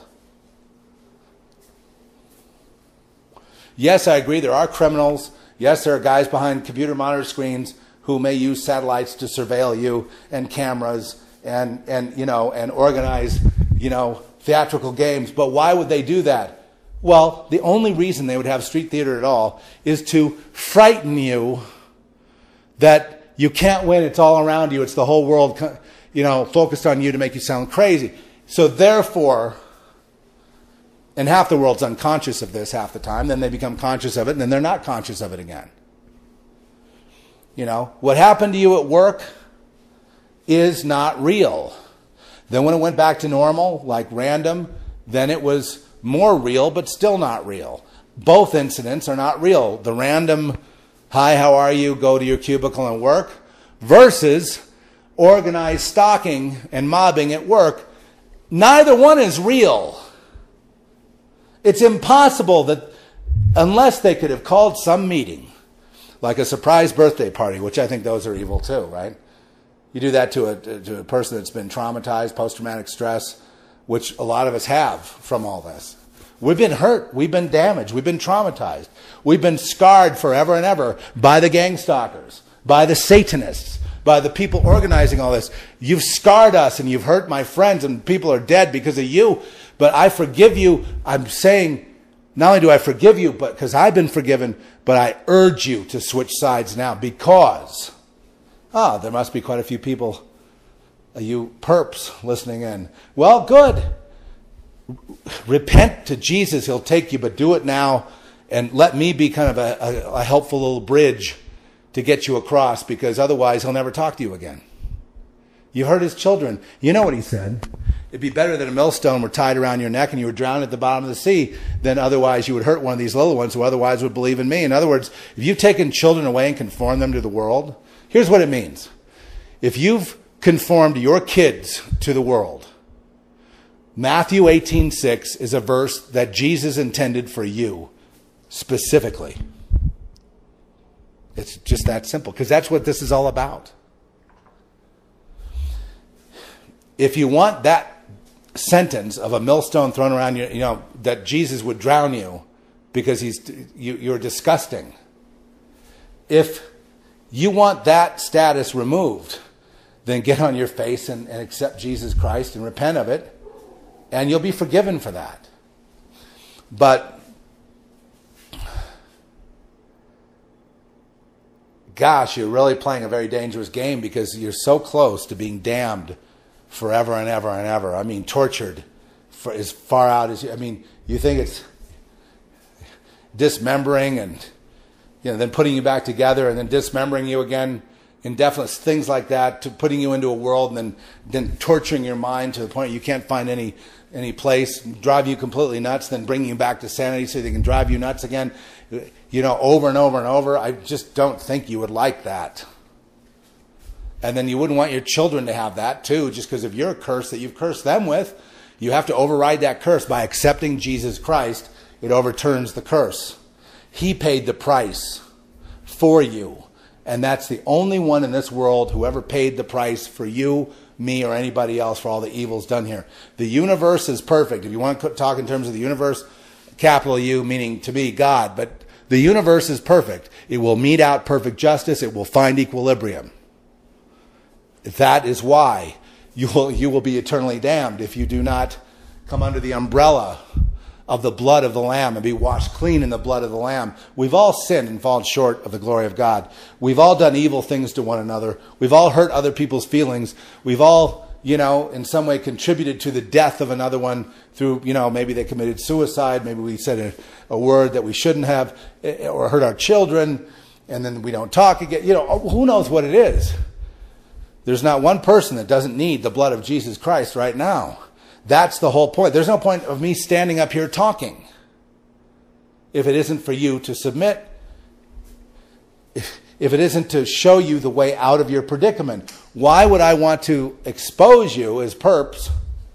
Yes, I agree, there are criminals. Yes, there are guys behind computer monitor screens who may use satellites to surveil you, and cameras, and, and you know, and organize, you know, theatrical games. But why would they do that? Well, the only reason they would have street theater at all is to frighten you that you can't win, it's all around you, it's the whole world, you know, focused on you to make you sound crazy. So therefore, and half the world's unconscious of this half the time, then they become conscious of it, and then they're not conscious of it again. You know, what happened to you at work is not real. Then when it went back to normal, like random, then it was more real, but still not real. Both incidents are not real. The random, hi, how are you, go to your cubicle and work, versus organized stalking and mobbing at work. Neither one is real. It's impossible that, unless they could have called some meeting, like a surprise birthday party, which I think those are evil too, right? You do that to a, to a person that's been traumatized, post-traumatic stress, which a lot of us have from all this. We've been hurt. We've been damaged. We've been traumatized. We've been scarred forever and ever by the gang stalkers, by the Satanists, by the people organizing all this. You've scarred us and you've hurt my friends and people are dead because of you. But I forgive you. I'm saying, not only do I forgive you, but because I've been forgiven, but I urge you to switch sides now because, ah, there must be quite a few people, uh, you perps listening in. Well, good. Repent to Jesus. He'll take you, but do it now. And let me be kind of a, a, a helpful little bridge to get you across, because otherwise he'll never talk to you again. You heard his children. You know what he said. It'd be better that a millstone were tied around your neck and you were drowned at the bottom of the sea than otherwise you would hurt one of these little ones who otherwise would believe in me. In other words, if you've taken children away and conformed them to the world, here's what it means. If you've conformed your kids to the world, Matthew eighteen six is a verse that Jesus intended for you specifically. It's just that simple, because that's what this is all about. If you want that sentence of a millstone thrown around you, you know, that Jesus would drown you because he's you, you're disgusting. If you want that status removed, then get on your face and, and accept Jesus Christ and repent of it, and you'll be forgiven for that. But gosh, you're really playing a very dangerous game, because you're so close to being damned forever and ever and ever. I mean, tortured for as far out as you, I mean, you think it's dismembering and, you know, then putting you back together and then dismembering you again, indefinite things like that, to putting you into a world and then, then torturing your mind to the point you can't find any, any place, drive you completely nuts, then bringing you back to sanity so they can drive you nuts again, you know, over and over and over. I just don't think you would like that. And then you wouldn't want your children to have that too, just because of your curse that you've cursed them with. You have to override that curse by accepting Jesus Christ. It overturns the curse. He paid the price for you. And that's the only one in this world who ever paid the price for you, me, or anybody else for all the evils done here. The universe is perfect. If you want to talk in terms of the universe, capital U, meaning to me, God. But the universe is perfect. It will mete out perfect justice. It will find equilibrium. That is why you will, you will be eternally damned if you do not come under the umbrella of the blood of the Lamb and be washed clean in the blood of the Lamb. We've all sinned and fallen short of the glory of God. We've all done evil things to one another. We've all hurt other people's feelings. We've all, you know, in some way contributed to the death of another one through, you know, maybe they committed suicide. Maybe we said a, a word that we shouldn't have, or hurt our children, and then we don't talk again. You know, who knows what it is? There's not one person that doesn't need the blood of Jesus Christ right now. That's the whole point. There's no point of me standing up here talking if it isn't for you to submit, if, if it isn't to show you the way out of your predicament. Why would I want to expose you as perps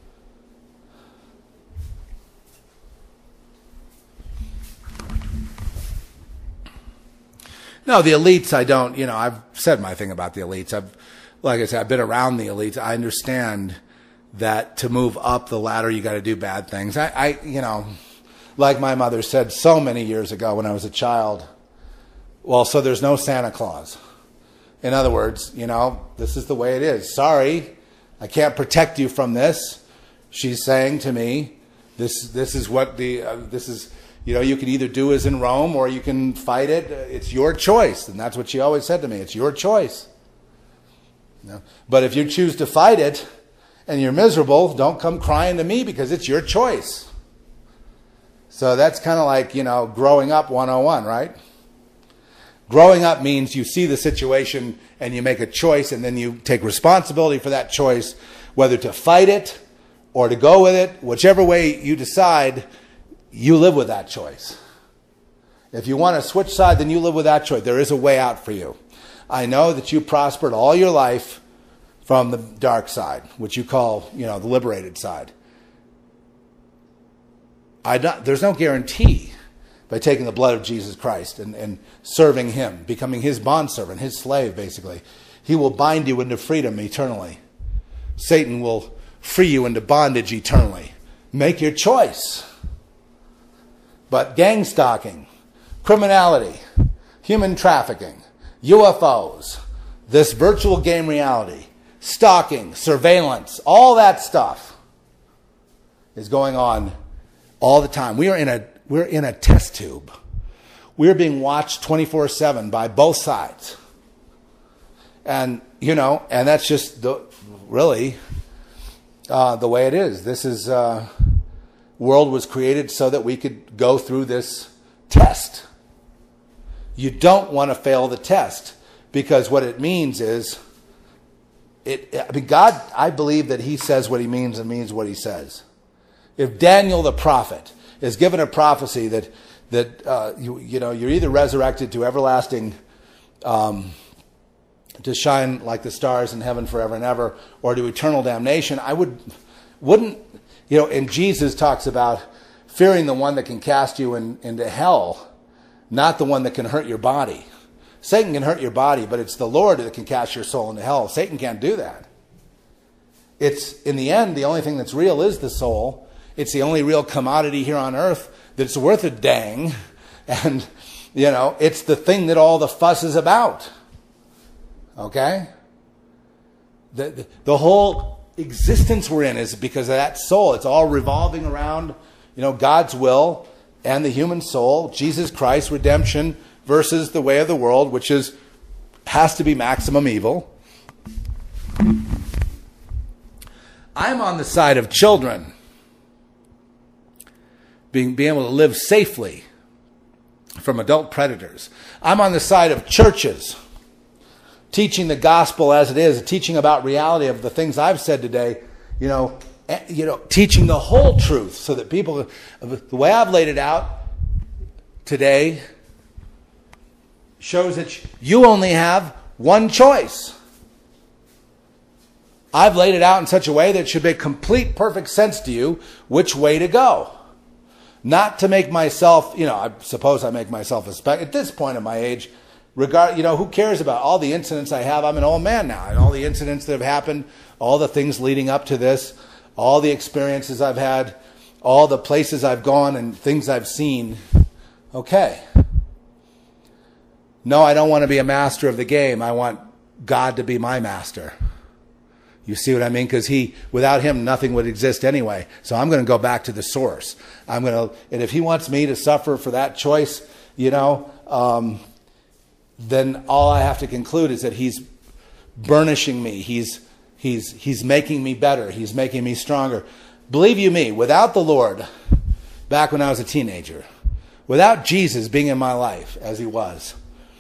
No, the elites, I don't, you know, I've said my thing about the elites. I've, like I said, I've been around the elites. I understand that to move up the ladder, you got to do bad things. I, I, you know, like my mother said so many years ago when I was a child, well, so there's no Santa Claus. In other words, you know, this is the way it is. Sorry, I can't protect you from this. She's saying to me, this, this is what the, uh, this is, you know, you can either do as in Rome or you can fight it. It's your choice. And that's what she always said to me. It's your choice. You know? But if you choose to fight it and you're miserable, don't come crying to me because it's your choice. So that's kind of like, you know, growing up one oh one, right? Growing up means you see the situation and you make a choice and then you take responsibility for that choice, whether to fight it or to go with it. Whichever way you decide, you live with that choice. If you want to switch side, then you live with that choice. There is a way out for you. I know that you prospered all your life from the dark side, which you call, you know, the liberated side. I don't, there's no guarantee by taking the blood of Jesus Christ and, and serving him, becoming his bondservant, his slave, basically. He will bind you into freedom eternally. Satan will free you into bondage eternally. Make your choice. But gang stalking, criminality, human trafficking, U F Os, this virtual game reality, stalking, surveillance, all that stuff is going on all the time. We are in a we're in a test tube. We're being watched twenty-four seven by both sides. And, you know, and that's just the, really uh, the way it is. This is, uh, world was created so that we could go through this test. You don't want to fail the test, because what it means is, it. I mean, God, I believe that he says what he means and means what he says. If Daniel the prophet is given a prophecy that, that uh, you, you know, you're either resurrected to everlasting um to shine like the stars in heaven forever and ever, or to eternal damnation, I would, wouldn't, you know, and Jesus talks about fearing the one that can cast you in, into hell, not the one that can hurt your body. Satan can hurt your body, but it's the Lord that can cast your soul into hell. Satan can't do that. It's, in the end, the only thing that's real is the soul. It's the only real commodity here on earth that's worth a dang. And, you know, it's the thing that all the fuss is about. Okay? The, the, the whole existence we're in is because of that soul. It's all revolving around, you know, God's will and the human soul, Jesus Christ, redemption versus the way of the world, which is has to be maximum evil. I'm on the side of children being, being able to live safely from adult predators. I'm on the side of churches teaching the gospel as it is, teaching about reality of the things I've said today, you know, you know, teaching the whole truth so that people, the way I've laid it out today shows that you only have one choice. I've laid it out in such a way that it should make complete, perfect sense to you which way to go. Not to make myself, you know, I suppose I make myself a spec at this point in my age. Regard, you know, who cares about all the incidents I have? I'm an old man now, and all the incidents that have happened, all the things leading up to this, all the experiences I've had, all the places I've gone and things I've seen. Okay. No, I don't want to be a master of the game. I want God to be my master. You see what I mean? Because he, without him, nothing would exist anyway. So I'm going to go back to the source. I'm going to, and if he wants me to suffer for that choice, you know, um, then all I have to conclude is that he's burnishing me. He's, he's, he's making me better. He's making me stronger. Believe you me, without the Lord, back when I was a teenager, without Jesus being in my life as he was,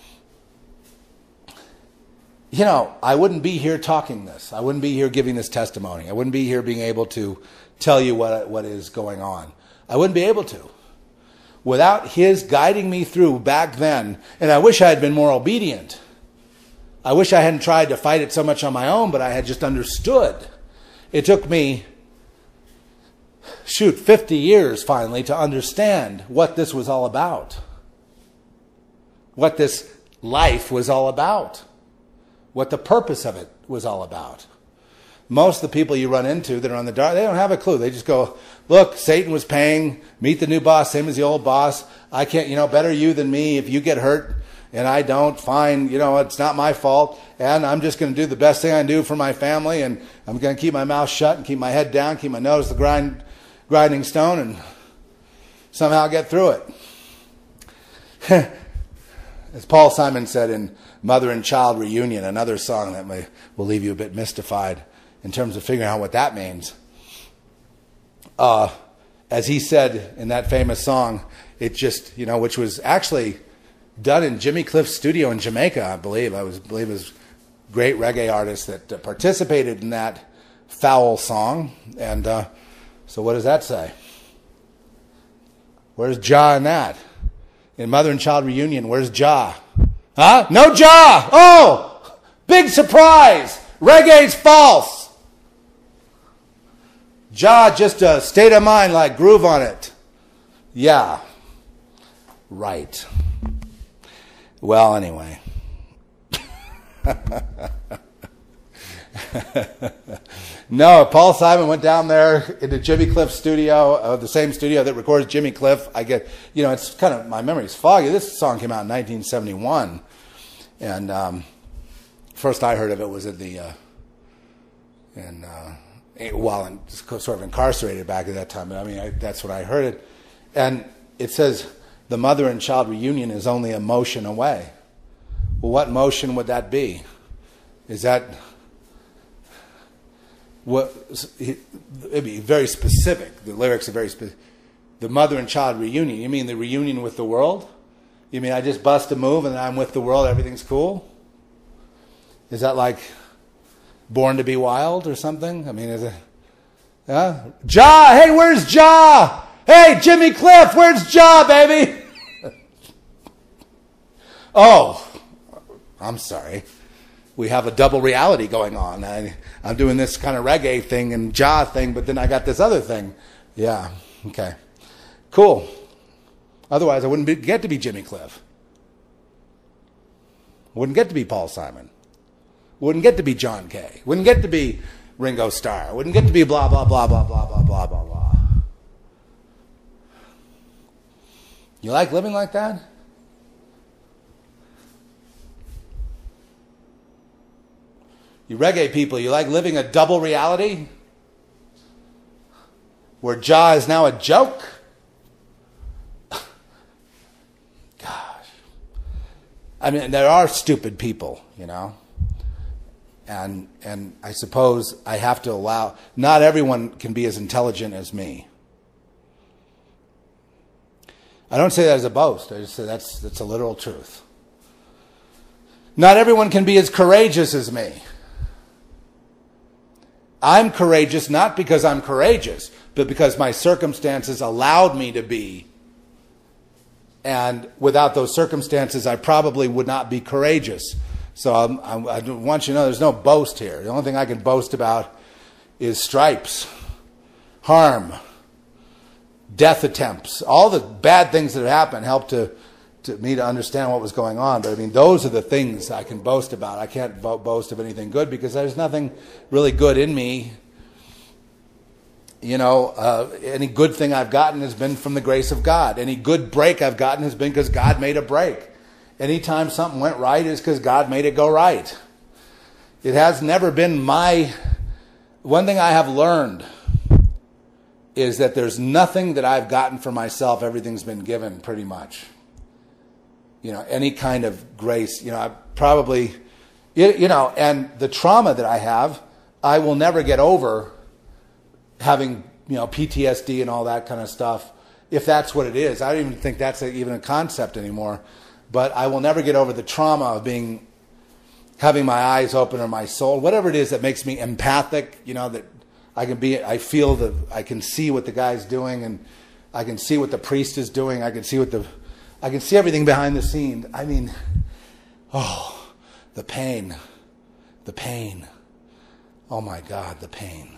you know, I wouldn't be here talking this. I wouldn't be here giving this testimony. I wouldn't be here being able to tell you what, what is going on. I wouldn't be able to. Without his guiding me through back then, and I wish I had been more obedient. I wish I hadn't tried to fight it so much on my own, but I had just understood. It took me, shoot, fifty years finally to understand what this was all about. What this life was all about. What the purpose of it was all about. Most of the people you run into that are on the dark, they don't have a clue. They just go, look, Satan was paying, meet the new boss, same as the old boss. I can't, you know, better you than me. If you get hurt and I don't, fine, you know, it's not my fault. And I'm just going to do the best thing I can do for my family. And I'm going to keep my mouth shut and keep my head down, keep my nose to the grind, grinding stone, and somehow get through it. As Paul Simon said in Mother and Child Reunion, another song that may, will leave you a bit mystified in terms of figuring out what that means. Uh, as he said in that famous song, it just, you know, which was actually done in Jimmy Cliff's studio in Jamaica, I believe. I was, believe it was a great reggae artist that uh, participated in that foul song. And uh, so what does that say? Where's Jah in that? In Mother and Child Reunion, where's Jah? Huh? No Jah! Oh! Big surprise! Reggae's false! Jah, just a state of mind, like groove on it. Yeah. Right. Well, anyway. No, Paul Simon went down there into Jimmy Cliff's studio, uh, the same studio that records Jimmy Cliff. I get, you know, it's kind of, my memory's foggy. This song came out in nineteen seventy-one. And um, first I heard of it was at the, uh, in, uh, while in, sort of incarcerated back at that time. But I mean, I, that's when I heard it. And it says, the mother and child reunion is only a motion away. Well, what motion would that be? Is that... What, it'd be very specific. The lyrics are very specific. The mother and child reunion. You mean the reunion with the world? You mean I just bust a move and I'm with the world, everything's cool? Is that like Born to be Wild or something? I mean, is it... Yeah? Ja! Hey, where's Ja? Hey, Jimmy Cliff, where's Ja, baby? Oh, I'm sorry. We have a double reality going on. I, I'm doing this kind of reggae thing and Ja thing, but then I got this other thing. Yeah, okay. Cool. Otherwise, I wouldn't be, get to be Jimmy Cliff. Wouldn't get to be Paul Simon. Wouldn't get to be John Kay. Wouldn't get to be Ringo Starr. Wouldn't get to be blah, blah, blah, blah, blah, blah, blah, blah, blah. You like living like that? You reggae people, you like living a double reality? Where Ja is now a joke? Gosh. I mean, there are stupid people, you know. And and I suppose I have to allow, not everyone can be as intelligent as me. I don't say that as a boast. I just say that's, that's a literal truth. Not everyone can be as courageous as me. I'm courageous not because I'm courageous, but because my circumstances allowed me to be. And without those circumstances, I probably would not be courageous. So I'm, I'm, I want you to know there's no boast here. The only thing I can boast about is stripes, harm, death attempts. All the bad things that have happened helped to, to me to understand what was going on. But I mean, those are the things I can boast about. I can't bo- boast of anything good because there's nothing really good in me. You know, uh, any good thing I've gotten has been from the grace of God. Any good break I've gotten has been because God made a break. Anytime something went right is because God made it go right. It has never been my... One thing I have learned is that there's nothing that I've gotten for myself. Everything's been given pretty much. You know, any kind of grace, you know, I probably, you, you know, and the trauma that I have, I will never get over having, you know, P T S D and all that kind of stuff, if that's what it is. I don't even think that's a, even a concept anymore. But I will never get over the trauma of being, having my eyes open or my soul, whatever it is that makes me empathic, you know, that I can be, I feel the, I can see what the guy's doing and I can see what the priest is doing. I can see what the, I can see everything behind the scenes. I mean, oh, the pain, the pain. Oh my God, the pain.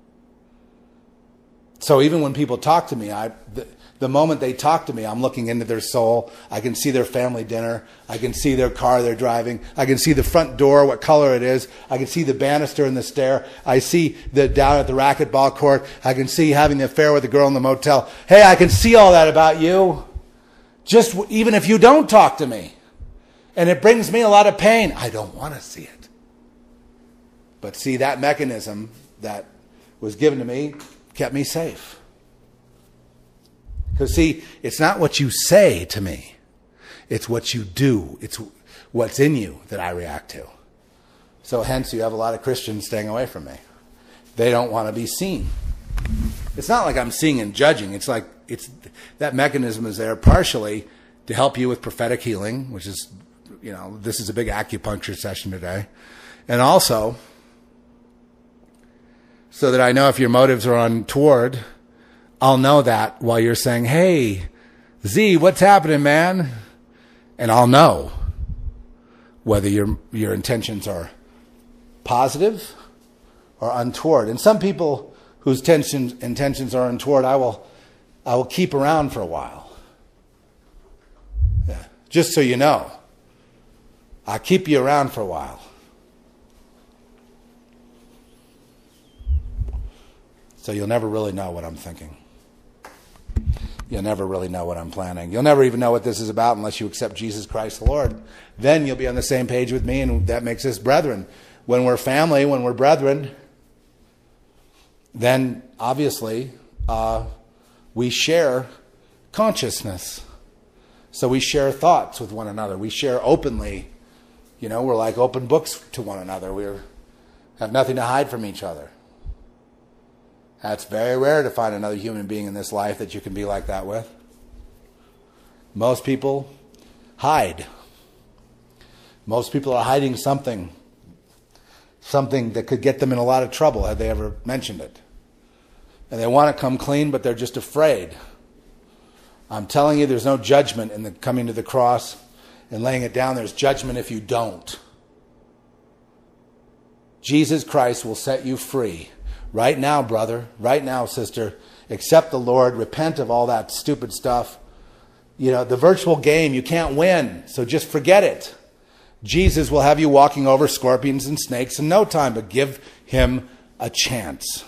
So even when people talk to me, I, the, the moment they talk to me, I'm looking into their soul. I can see their family dinner. I can see their car they're driving. I can see the front door, what color it is. I can see the banister and the stair. I see the down at the racquetball court. I can see having the affair with the girl in the motel. Hey, I can see all that about you. Just even if you don't talk to me. And it brings me a lot of pain. I don't want to see it. But see, that mechanism that was given to me kept me safe. Because see, it's not what you say to me. It's what you do. It's what's in you that I react to. So hence you have a lot of Christians staying away from me. They don't want to be seen. It's not like I'm seeing and judging. It's like it's that mechanism is there partially to help you with prophetic healing, which is, you know, this is a big acupuncture session today. And also so that I know if your motives are untoward, I'll know that while you're saying, hey, Z, what's happening, man? And I'll know whether your your intentions are positive or untoward. And some people whose tensions, intentions are untoward, I will, I will keep around for a while. Yeah. Just so you know, I'll keep you around for a while. So you'll never really know what I'm thinking. You'll never really know what I'm planning. You'll never even know what this is about unless you accept Jesus Christ the Lord. Then you'll be on the same page with me, and that makes us brethren. When we're family, when we're brethren, then obviously uh, we share consciousness. So we share thoughts with one another. We share openly. You know, we're like open books to one another. We have nothing to hide from each other. That's very rare to find another human being in this life that you can be like that with. Most people hide. Most people are hiding something. Something that could get them in a lot of trouble had they ever mentioned it. And they want to come clean, but they're just afraid. I'm telling you, there's no judgment in the coming to the cross and laying it down. There's judgment if you don't. Jesus Christ will set you free. Right now, brother, right now, sister, accept the Lord, repent of all that stupid stuff. You know, the virtual game, you can't win, so just forget it. Jesus will have you walking over scorpions and snakes in no time, but give him a chance.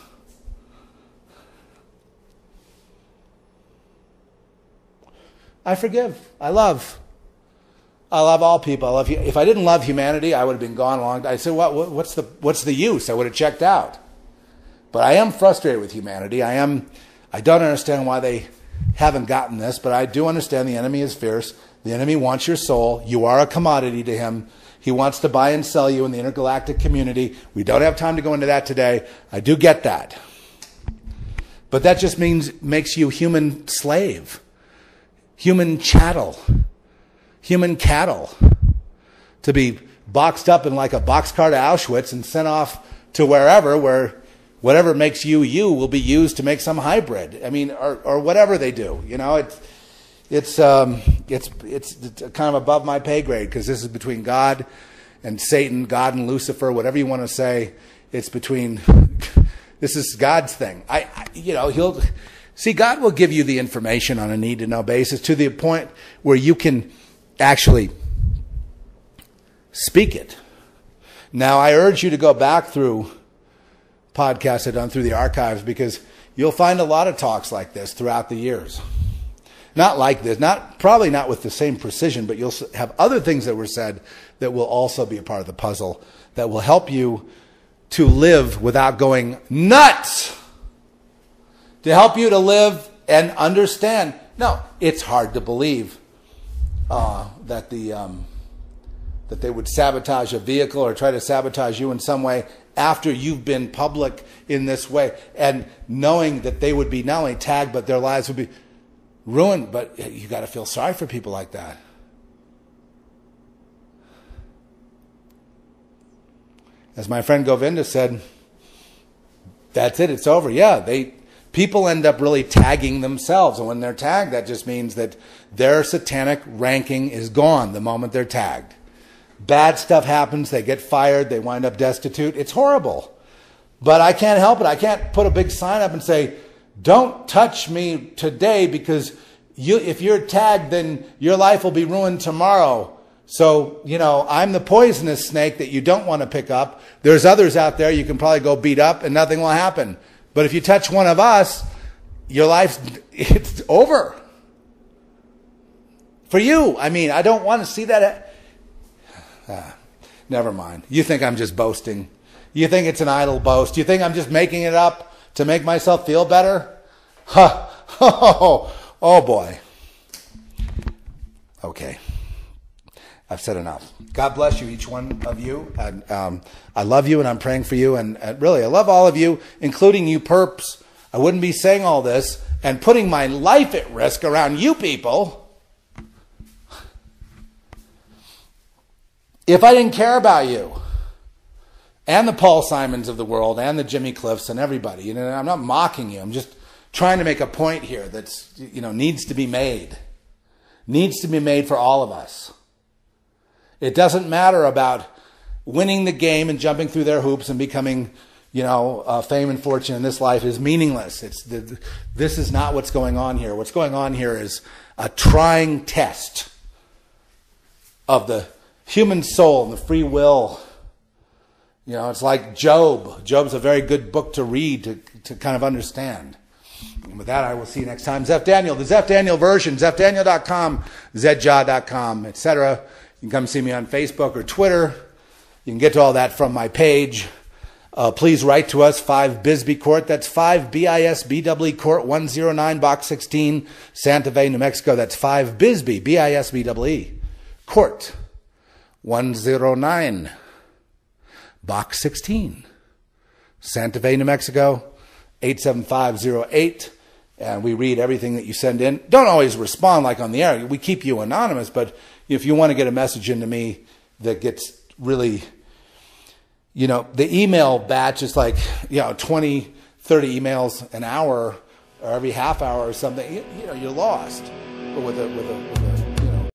I forgive. I love. I love all people. I love you. If I didn't love humanity, I would have been gone a long time. I said, what, what's the, what's the use? I would have checked out. But I am frustrated with humanity. I am. I don't understand why they haven't gotten this, but I do understand the enemy is fierce. The enemy wants your soul. You are a commodity to him. He wants to buy and sell you in the intergalactic community. We don't have time to go into that today. I do get that. But that just means makes you human slave, human chattel, human cattle, to be boxed up in like a boxcar to Auschwitz and sent off to wherever where whatever makes you you will be used to make some hybrid. I mean, or or whatever they do. You know, it's it's um it's it's kind of above my pay grade, because this is between God and Satan, God and Lucifer, whatever you want to say. It's between. This is God's thing. I, I you know he'll see. God will give you the information on a need to know basis to the point where you can actually speak it. Now, I urge you to go back through podcasts I've done through the archives, because you'll find a lot of talks like this throughout the years. Not like this, not probably not with the same precision, but you'll have other things that were said that will also be a part of the puzzle that will help you to live without going nuts. To help you to live and understand. No, it's hard to believe uh, that the um, that they would sabotage a vehicle or try to sabotage you in some way after you've been public in this way, and knowing that they would be not only tagged, but their lives would be ruined. But you got to feel sorry for people like that. As my friend Govinda said, that's it, it's over. Yeah, they people end up really tagging themselves. And when they're tagged, that just means that their satanic ranking is gone the moment they're tagged. Bad stuff happens, they get fired, they wind up destitute. It's horrible. But I can't help it. I can't put a big sign up and say, don't touch me today, because you, if you're tagged, then your life will be ruined tomorrow. So, you know, I'm the poisonous snake that you don't want to pick up. There's others out there you can probably go beat up and nothing will happen. But if you touch one of us, your life's it's over. For you. I mean, I don't want to see that. Ah, never mind. You think I'm just boasting. You think it's an idle boast. You think I'm just making it up to make myself feel better? Huh. Oh, oh boy. Okay. I've said enough. God bless you, each one of you. And, um, I love you, and I'm praying for you. And, and really, I love all of you, including you perps. I wouldn't be saying all this and putting my life at risk around you people if I didn't care about you. And the Paul Simons of the world, and the Jimmy Cliffs, and everybody. You know, I'm not mocking you. I'm just trying to make a point here that's, you know, needs to be made. Needs to be made for all of us. It doesn't matter about winning the game and jumping through their hoops and becoming, you know, uh, fame and fortune in this life is meaningless. It's the, this is not what's going on here. What's going on here is a trying test of the human soul and the free will You know, it's like Job. Job's a very good book to read to, to kind of understand. And with that, I will see you next time. Zeph Daniel, the Zeph Daniel version, zeph daniel dot com, zedja dot com, et cetera. You can come see me on Facebook or Twitter. You can get to all that from my page. Uh, please write to us, five Bisbee Court. That's five B I S B W Court, one oh nine, Box sixteen, Santa Fe, New Mexico. That's five Bisbee, B I S B W E, Court, one oh nine, Box sixteen, Santa Fe, New Mexico, eight seven five zero eight. And we read everything that you send in. Don't always respond like on the air. We keep you anonymous, but if you want to get a message into me that gets really... You know, the email batch is like, you know, twenty, thirty emails an hour or every half hour or something. You, you know, you're lost. But with a, with a, with a